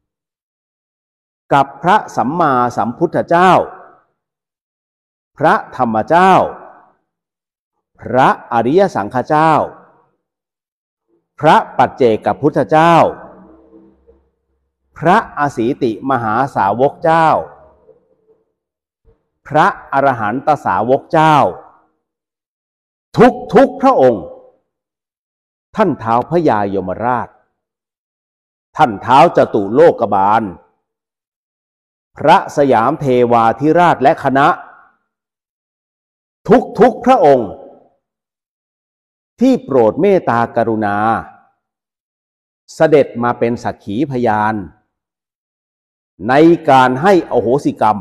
กับพระสัมมาสัมพุทธเจ้าพระธรรมเจ้าพระอริยสังฆเจ้าพระปัจเจกพุทธเจ้าพระอสีติมหาสาวกเจ้าพระอรหันตสาวกเจ้าทุกพระองค์ท่านท้าวพญายมราชท่านท้าวจตุโลกบาลพระสยามเทวาธิราชและคณะทุกพระองค์ที่โปรดเมตตากรุณาเสด็จมาเป็นสักขีพยานในการให้อโหสิกรรม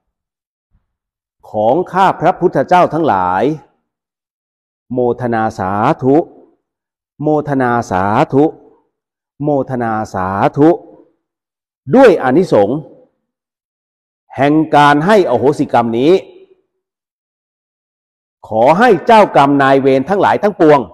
ของข้าพระพุทธเจ้าทั้งหลายโมทนาสาธุโมทนาสาธุโมทนาสาธุด้วยอานิสงส์แห่งการให้อโหสิกรรมนี้ขอให้เจ้ากรรมนายเวรทั้งหลายทั้งปวง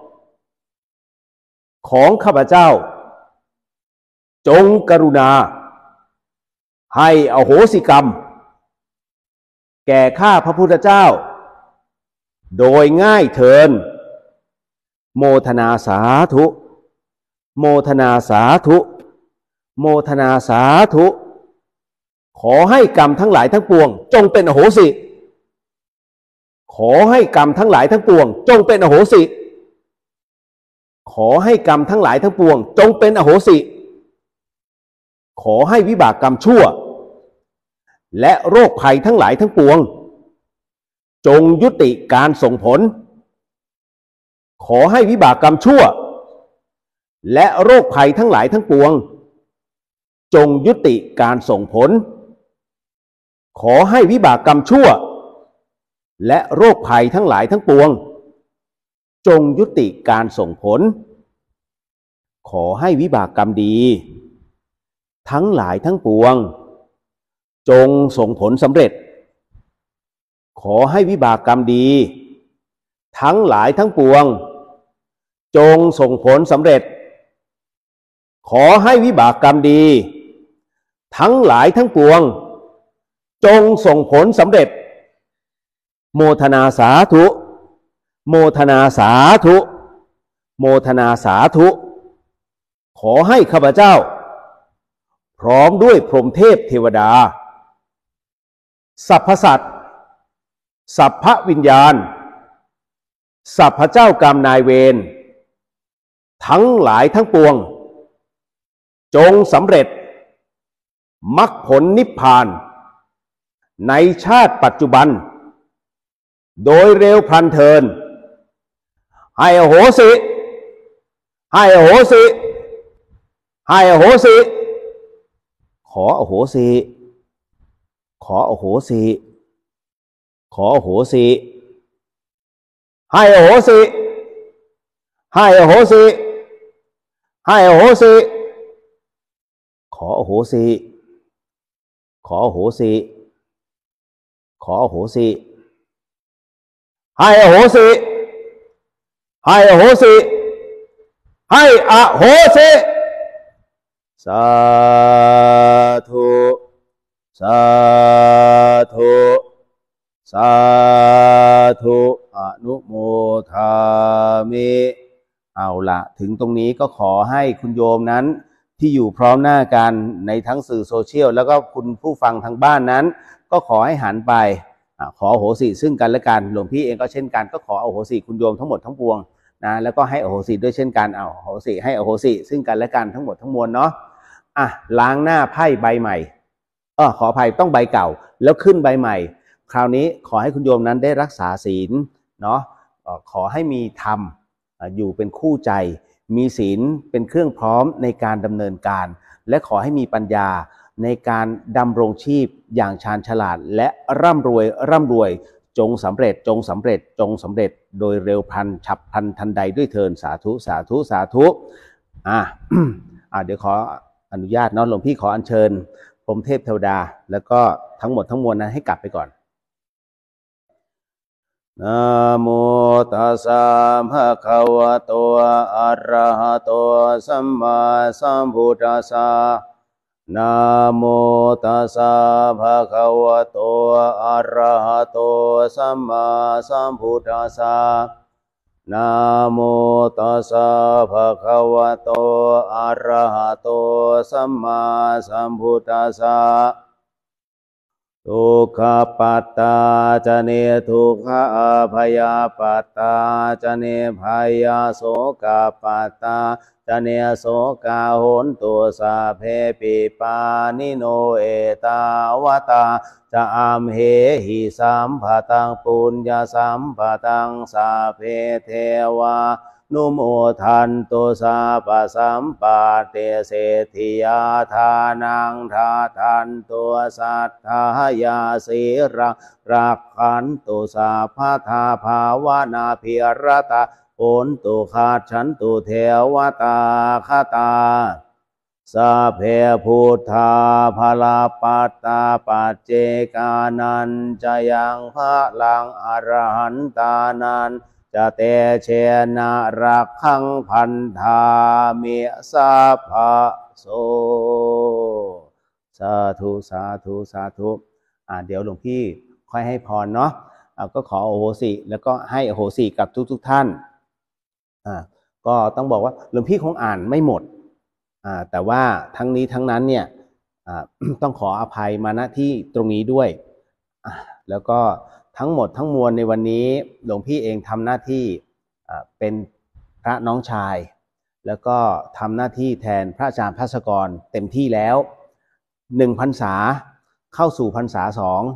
ของข้าพเจ้าจงกรุณาให้อโหสิกรรมแก่ข้าพระพุทธเจ้าโดยง่ายเถิดโมทนาสาธุโมทนาสาธุโมทนาสาธุขอให้กรรมทั้งหลายทั้งปวงจงเป็นอโหสิขอให้กรรมทั้งหลายทั้งปวงจงเป็นอโหสิขอให้กรรมทั้งหลายทั้งปวงจงเป็นอโหสิขอให้วิบากกรรมชั่วและโรคภัยทั้งหลายทั้งปวงจงยุติการส่งผลขอให้วิบากกรรมชั่วและโรคภัยทั้งหลายทั้งปวงจงยุติการส่งผลขอให้วิบากกรรมชั่วและโรคภัยทั้งหลายทั้งปวงจงยุติการส่งผลขอให้วิบากกรรมดีทั้งหลายทั้งปวงจงส่งผลสำเร็จขอให้วิบากกรรมดีทั้งหลายทั้งปวงจงส่งผลสำเร็จขอให้วิบากกรรมดีทั้งหลายทั้งปวงจงส่งผลสำเร็จโมทนาสาธุโมทนาสาธุโมทนาสาธุขอให้ข้าพเจ้าพร้อมด้วยพรหมเทพเทวดาสรรพสัตว์สัพพวิญญาณสัพพเจ้ากรรมนายเวรทั้งหลายทั้งปวงจงสำเร็จมรรคผลนิพพานในชาติปัจจุบันโดยเร็วพลันเทินให้อโหสิให้อโหสิให้อโหสิขออโหสิขออโหสิขออโหสิให้อโหสิให้อโหสิให้อโหสิขออโหสิขออโหสิขออโหสิให้อโหสิให้อโหสิให้อโหสิสาธุสาธุสาธุอนุโมทามิเอาละถึงตรงนี้ก็ขอให้คุณโยมนั้นที่อยู่พร้อมหน้ากันในทั้งสื่อโซเชียลแล้วก็คุณผู้ฟังทางบ้านนั้นก็ขอให้หันไปขออโหสิซึ่งกันและกันหลวงพี่เองก็เช่นกันก็ขออโหสิคุณโยมทั้งหมดทั้งปวงนะแล้วก็ให้อโหสิด้วยเช่นกันอโหสิให้อโหสิซึ่งกันและกันทั้งหมดทั้งมวลเนาะล้างหน้าไพ่ใบใหม่ขออภัยต้องใบเก่าแล้วขึ้นใบใหม่คราวนี้ขอให้คุณโยมนั้นได้รักษาศีลเนาะขอให้มีธรรมอยู่เป็นคู่ใจมีศีลเป็นเครื่องพร้อมในการดำเนินการและขอให้มีปัญญาในการดำรงชีพอย่างชาญฉลาดและร่ำรวยจงสำเร็จจงสำเร็จจงสำเร็จโดยเร็วพลันฉับพลันทันใดด้วยเทินสาธุสาธุสาธุเดี๋ยวขออนุญาตเนาะหลวงพี่ขออัญเชิญพรหมเทพเทวดาแล้วก็ทั้งหมดทั้งมวลนั้นให้กลับไปก่อนนะโมตัสสะภะคะวะโตอะระหะโตสัมมาสัมพุทธัสสะนะโมตัสสะภะคะวะโตอะระหะโตสัมมาสัมพุทธัสสะนะโมตัสสะภะคะวะโตอะระหะโตสัมมาสัมพุทธัสสะทุกขปัตตาจะเนทุกขพยาปัตตาจะเนพยาโสกปัตตาจะเนโสกาโหนตุสาเพปิปานิโนเอตาวตาจะอามเหหิสัมภตังปุญญาสัมภตังสาเพเทวานุโมทันตุสาปสัมปาเตเสธิยาทานังทาทันตุสัทธายาสีรังรักขันตุสาภาทาภาวนาภิรตาโอนตุขาฉันตุเทวตาคตาสัพเพพุทธาภลาปัตตาปัจเจกานันจะยังพระลังอรหันตานันจะเตเชนะรักขังพันธามิสัพพะโสสาธุสาธุสาธุเดี๋ยวหลวงพี่ค่อยให้พรเนาะก็ขออโหสิแล้วก็ให้อโหสิกับทุกท่านก็ต้องบอกว่าหลวงพี่คงอ่านไม่หมดแต่ว่าทั้งนี้ทั้งนั้นเนี่ยต้องขออภัยมาณที่ตรงนี้ด้วยแล้วก็ทั้งหมดทั้งมวลในวันนี้หลวงพี่เองทำหน้าที่เป็นพระน้องชายแล้วก็ทำหน้าที่แทนพระอาจารย์ภัสกรเต็มที่แล้ว1 พรรษาเข้าสู่พรรษา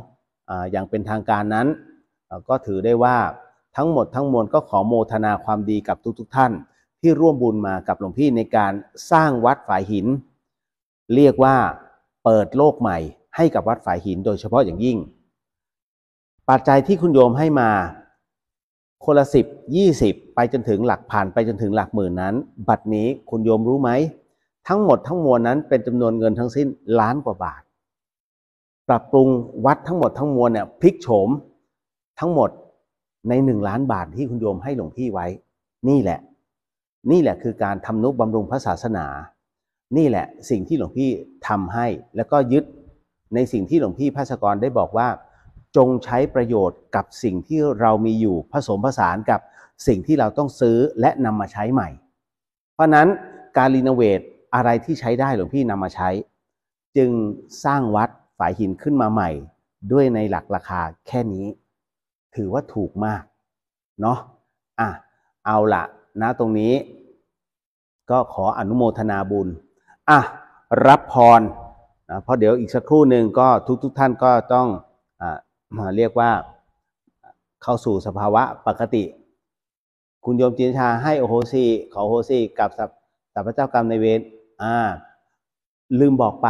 2อย่างเป็นทางการนั้นก็ถือได้ว่าทั้งหมดทั้งมวลก็ขอโมทนาความดีกับทุกท่านที่ร่วมบุญมากับหลวงพี่ในการสร้างวัดฝายหินเรียกว่าเปิดโลกใหม่ให้กับวัดฝายหินโดยเฉพาะอย่างยิ่งปัจจัยที่คุณโยมให้มาคนละ10 20ไปจนถึงหลักพันไปจนถึงหลักหมื่นนั้นบัดนี้คุณโยมรู้ไหมทั้งหมดทั้งมวลนั้นเป็นจำนวนเงินทั้งสิ้นล้านกว่าบาทปรับปรุงวัดทั้งหมดทั้งมวลเนี่ยพลิกโฉมทั้งหมดใน1 ล้านบาทที่คุณโยมให้หลวงพี่ไว้นี่แหละคือการทำนุบำรุงพระศาสนานี่แหละสิ่งที่หลวงพี่ทำให้แล้วก็ยึดในสิ่งที่หลวงพี่ภัสกรได้บอกว่าจงใช้ประโยชน์กับสิ่งที่เรามีอยู่ผสมผสานกับสิ่งที่เราต้องซื้อและนำมาใช้ใหม่เพราะนั้นการรีโนเวทอะไรที่ใช้ได้หลวงพี่นำมาใช้จึงสร้างวัดฝายหินขึ้นมาใหม่ด้วยในหลักราคาแค่นี้ถือว่าถูกมากเนาะเอาละนะตรงนี้ก็ขออนุโมทนาบุญรับพรเพราะเดี๋ยวอีกสักครู่หนึ่งก็ทุกท่านก็ต้องเรียกว่าเข้าสู่สภาวะปกติคุณโยมจินชาให้โอโหสิขอโอโหสิกับสัพพเจ้ากรรมในเวรลืมบอกไป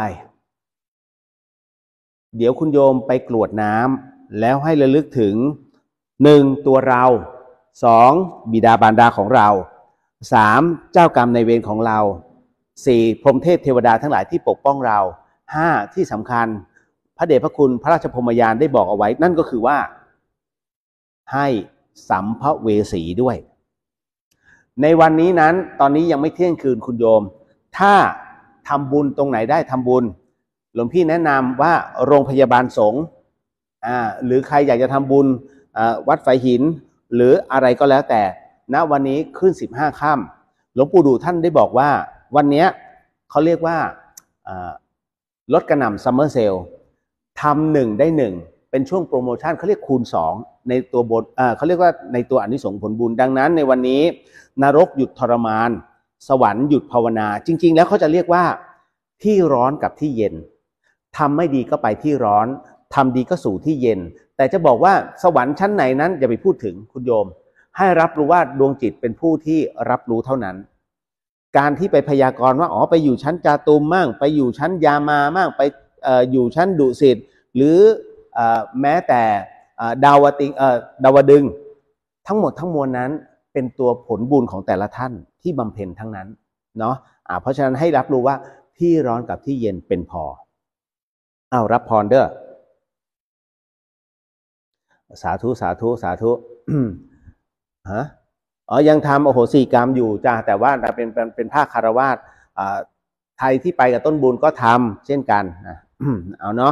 เดี๋ยวคุณโยมไปกรวดน้ำแล้วให้ระลึกถึง1ตัวเรา2บิดาบารดาของเรา3เจ้ากรรมในเวรของเรา4พรหมเทพเทวดาทั้งหลายที่ปกป้องเรา5ที่สำคัญพระเดชพระคุณพระราชพรหมยานได้บอกเอาไว้นั่นก็คือว่าให้สัมภเวสีด้วยในวันนี้นั้นตอนนี้ยังไม่เที่ยงคืนคุณโยมถ้าทำบุญตรงไหนได้ทำบุญหลวงพี่แนะนำว่าโรงพยาบาลสงฆ์หรือใครอยากจะทำบุญวัดฝายหินหรืออะไรก็แล้วแต่ณวันนี้ขึ้น15 ค่ำหลวงปู่ดูท่านได้บอกว่าวันนี้เขาเรียกว่าลดกระหน่ำซัมเมอร์เซลทำ1 ได้ 1เป็นช่วงโปรโมชั่นเขาเรียกคูณ2ในตัวบทเขาเรียกว่าในตัวอานิสงส์ผลบุญดังนั้นในวันนี้นรกหยุดทรมานสวรรค์หยุดภาวนาจริงๆแล้วเขาจะเรียกว่าที่ร้อนกับที่เย็นทำไม่ดีก็ไปที่ร้อนทำดีก็สู่ที่เย็นแต่จะบอกว่าสวรรค์ชั้นไหนนั้นอย่าไปพูดถึงคุณโยมให้รับรู้ว่าดวงจิตเป็นผู้ที่รับรู้เท่านั้นการที่ไปพยากรณ์ว่าไปอยู่ชั้นจาตุมมั่งไปอยู่ชั้นยามามั่งไปอยู่ชั้นดุสิตหรือแม้แต่ดาวดึงทั้งหมดทั้งมวลนั้นเป็นตัวผลบุญของแต่ละท่านที่บำเพ็ญทั้งนั้นเนาะเพราะฉะนั้นให้รับรู้ว่าที่ร้อนกับที่เย็นเป็นพอรับพรเด้อสาธุสาธุสาธุ ฮะอ๋อยังทำโอโหสิกรรมอยู่จ้าแต่ว่าเป็นภาคคารวาสไทยที่ไปกับต้นบุญก็ทำเช่นกันเอาเนาะ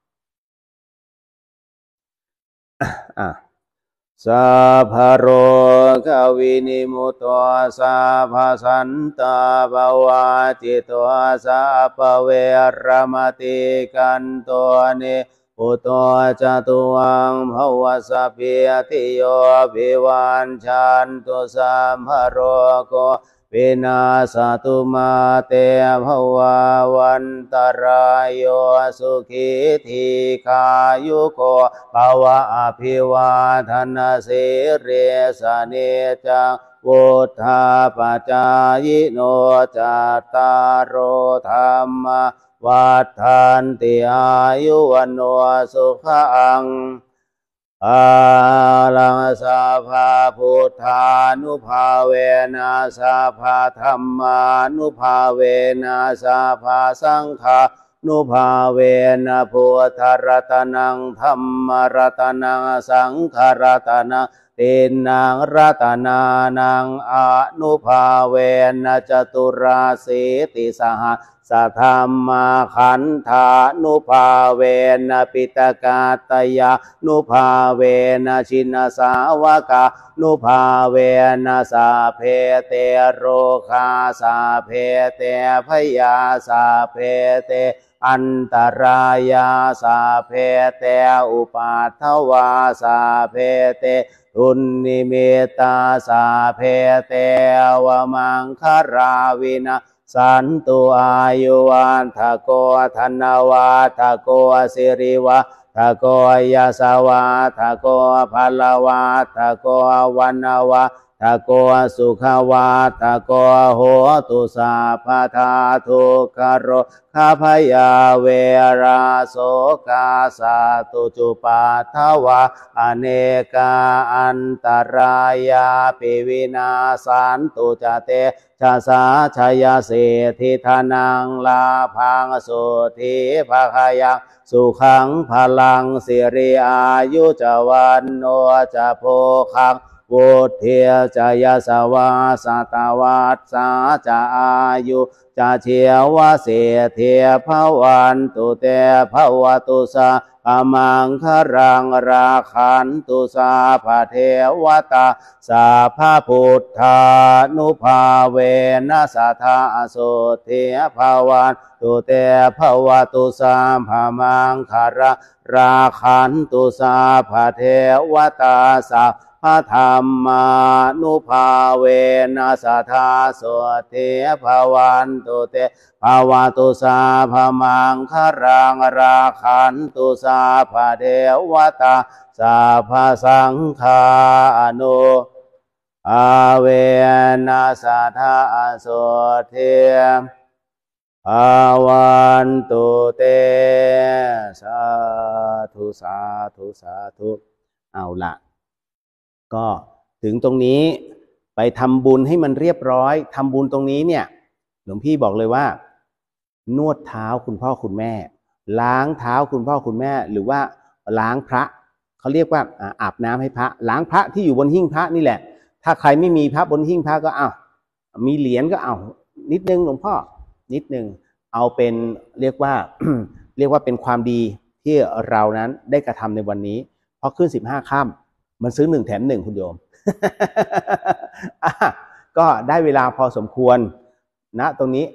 สัพพโรกวินิมุตโตสัพพสันตาภวาจิตโตสัพพเวรมติกันโตเนอุตโตจตุวังภวสพพิติโยภิวันชันตุสัมภโรโกวินาสตุมาเตภวาวันตรายโยสุขิทีขายุโกภวะอภิวาทนาสิริสเนจังวุฒาปัจจายโนจัตตารโอธรรมวัฏฐันติอายุวันโนสุขังอาลังสัพพะพุทธานุภาเวนะสัพพะธัมมานุภาเวนะสัพพะสังฆานุภาเวนะพุทธรัตนังธัมมรัตนังสังฆรัตนังตินังรัตนานังอนุภาเวนะจตุราสีติสหสัทธัมมาขันธานุภาเวนะปิตกาตยานุภาเวนะชินสาวกานุภาเวนะสาเพเตโรคาสาเพเตพยาสาเพเตอันตรายาสาเพเตอุปาทวาสาเพเตทุนนิเมตาสาเพเตวมังคาราวินาสันตุอายุวันทโกธนวัฒโกสิริวะทโกยาสวะทโกภลวะทโกวันวะทโกสุขวะทโกโหตุสัพพทาทุกขโรข้าพยาเวราโสกาสาตุจุปัฏฐวะอเนกาอันตรายาปิวินาสันตุจเตชาสาชยเศรษฐิธนังลาพังสุธีภคยังสุขังพลังสิริอายุจวันโนจะโพคังวุฒิจะยสวาสตวัสสาจะอายุจะเชียวเสเทียภวันตุเตภวตุสาอมังครังราคันตุสาภเทวตาสาภาพุทธานุภาเวนะสัทธาโสเทียภวันตุเตภวตุสาภมังคาราคันตุสาภเทวตาสาพระธรรมานุภาเวนะสัทธาโสเทภวันตุเตภวตุสาภมังคารังราคันตุสาภเทวตาสาภสังฆานุอาเวนะสัทธาโสเทภวันตุเตสาธุสาธุสาธุเอาละก็ถึงตรงนี้ไปทำบุญให้มันเรียบร้อยทำบุญตรงนี้เนี่ยหลวงพี่บอกเลยว่านวดเท้าคุณพ่อคุณแม่ล้างเท้าคุณพ่อคุณแม่หรือว่าล้างพระเขาเรียกว่าอาบน้ำให้พระล้างพระที่อยู่บนหิ้งพระนี่แหละถ้าใครไม่มีพระบนหิ้งพระก็มีเหรียญก็นิดนึงหลวงพ่อนิดนึงเอาเป็นเรียกว่า เรียกว่าเป็นความดีที่เรานั้นได้กระทำในวันนี้พอขึ้น15 ค่ำมันซื้อ1 แถม 1คุณโยม ก็ได้เวลาพอสมควรนะตรงนี้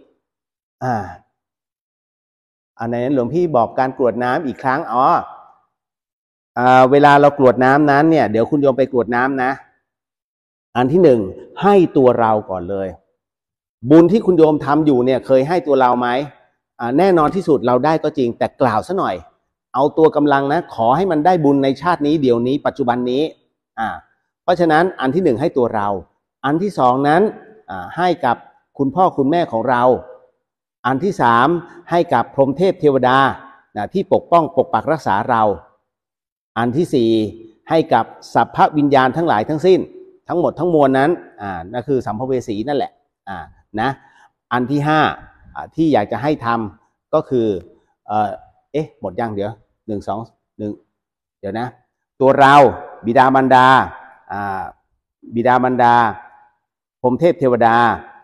อันนั้นหลวงพี่บอกการกรวดน้ำอีกครั้งเวลาเรากรวดน้ำนั้นเนี่ยเดี๋ยวคุณโยมไปกรวดน้ำนะอันที่ 1ให้ตัวเราก่อนเลยบุญที่คุณโยมทำอยู่เนี่ยเคยให้ตัวเราไหมแน่นอนที่สุดเราได้ก็จริงแต่กล่าวซะหน่อยเอาตัวกำลังนะขอให้มันได้บุญในชาตินี้เดี๋ยวนี้ปัจจุบันนี้เพราะฉะนั้นอันที่ 1ให้ตัวเราอันที่ 2นั้นให้กับคุณพ่อคุณแม่ของเราอันที่ 3ให้กับพรหมเทพเทวดาที่ปกป้องปกปักรักษาเราอันที่ 4ให้กับสัพพวิญญาณทั้งหลายทั้งสิ้นทั้งหมดทั้งมวลนั้นนั่นคือสัมภเวสีนั่นแหละนะอันที่5ที่อยากจะให้ทำก็คือหมดยังเดี๋ยว1 2 1เดี๋ยวนะตัวเราบิดามารดาบิดามารดาพรหมเทพเทวดา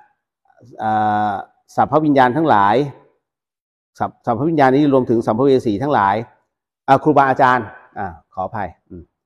สัพพวิญญาณทั้งหลายสัพพวิญญาณนี้รวมถึงสัมภเวสีทั้งหลายครูบาอาจารย์ขออภัย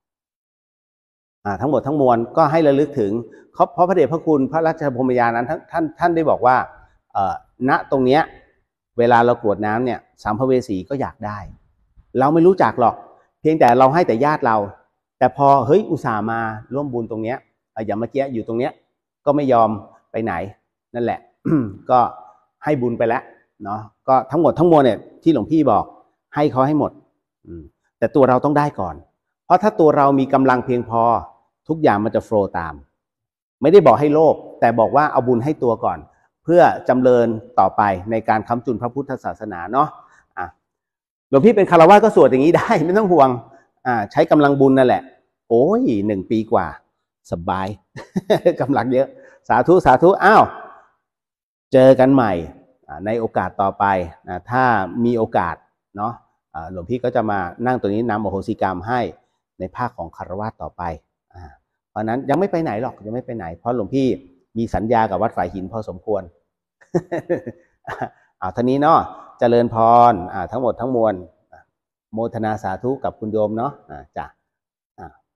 ทั้งหมดทั้งมวลก็ให้ระลึกถึงเพราะพระเดชพระคุณพระราชพรหมยานนั้นท่านได้บอกว่าณตรงเนี้ยเวลาเรากรวดน้ำเนี่ยสัมภเวสีก็อยากได้เราไม่รู้จักหรอกเพียงแต่เราให้แต่ญาติเราแต่พอเฮ้ยอุตส่าห์มาร่วมบุญตรงเนี้ยอย่างเมื่อกี้อยู่ตรงเนี้ยก็ไม่ยอมไปไหนนั่นแหละ ก็ให้บุญไปแล้วเนาะก็ทั้งหมดทั้งมวลเนี่ยที่หลวงพี่บอกให้เขาให้หมดแต่ตัวเราต้องได้ก่อนเพราะถ้าตัวเรามีกำลังเพียงพอทุกอย่างมันจะโฟลว์ตามไม่ได้บอกให้โลภแต่บอกว่าเอาบุญให้ตัวก่อนเพื่อจำเริญต่อไปในการค้ำจุนพระพุทธศาสนาเนาะหลวงพี่เป็นคารวะก็สวดอย่างนี้ได้ไม่ต้องห่วงใช้กำลังบุญนั่นแหละโอ้ย1 ปีกว่าสบาย กำลังเยอะสาธุสาธุอ้าวเจอกันใหม่ในโอกาสต่อไปถ้ามีโอกาสเนาะหลวงพี่ก็จะมานั่งตัวนี้นำอโหสิกรรมให้ในภาคของคารวะต่อไปเพราะนั้นยังไม่ไปไหนหรอกยังไม่ไปไหนเพราะหลวงพี่มีสัญญากับวัดฝ่ายหินพอสมควร ท่านี้เนาะเจริญพรทั้งหมดทั้งมวลโมทนาสาธุกับคุณโยมเนาะจ้ะ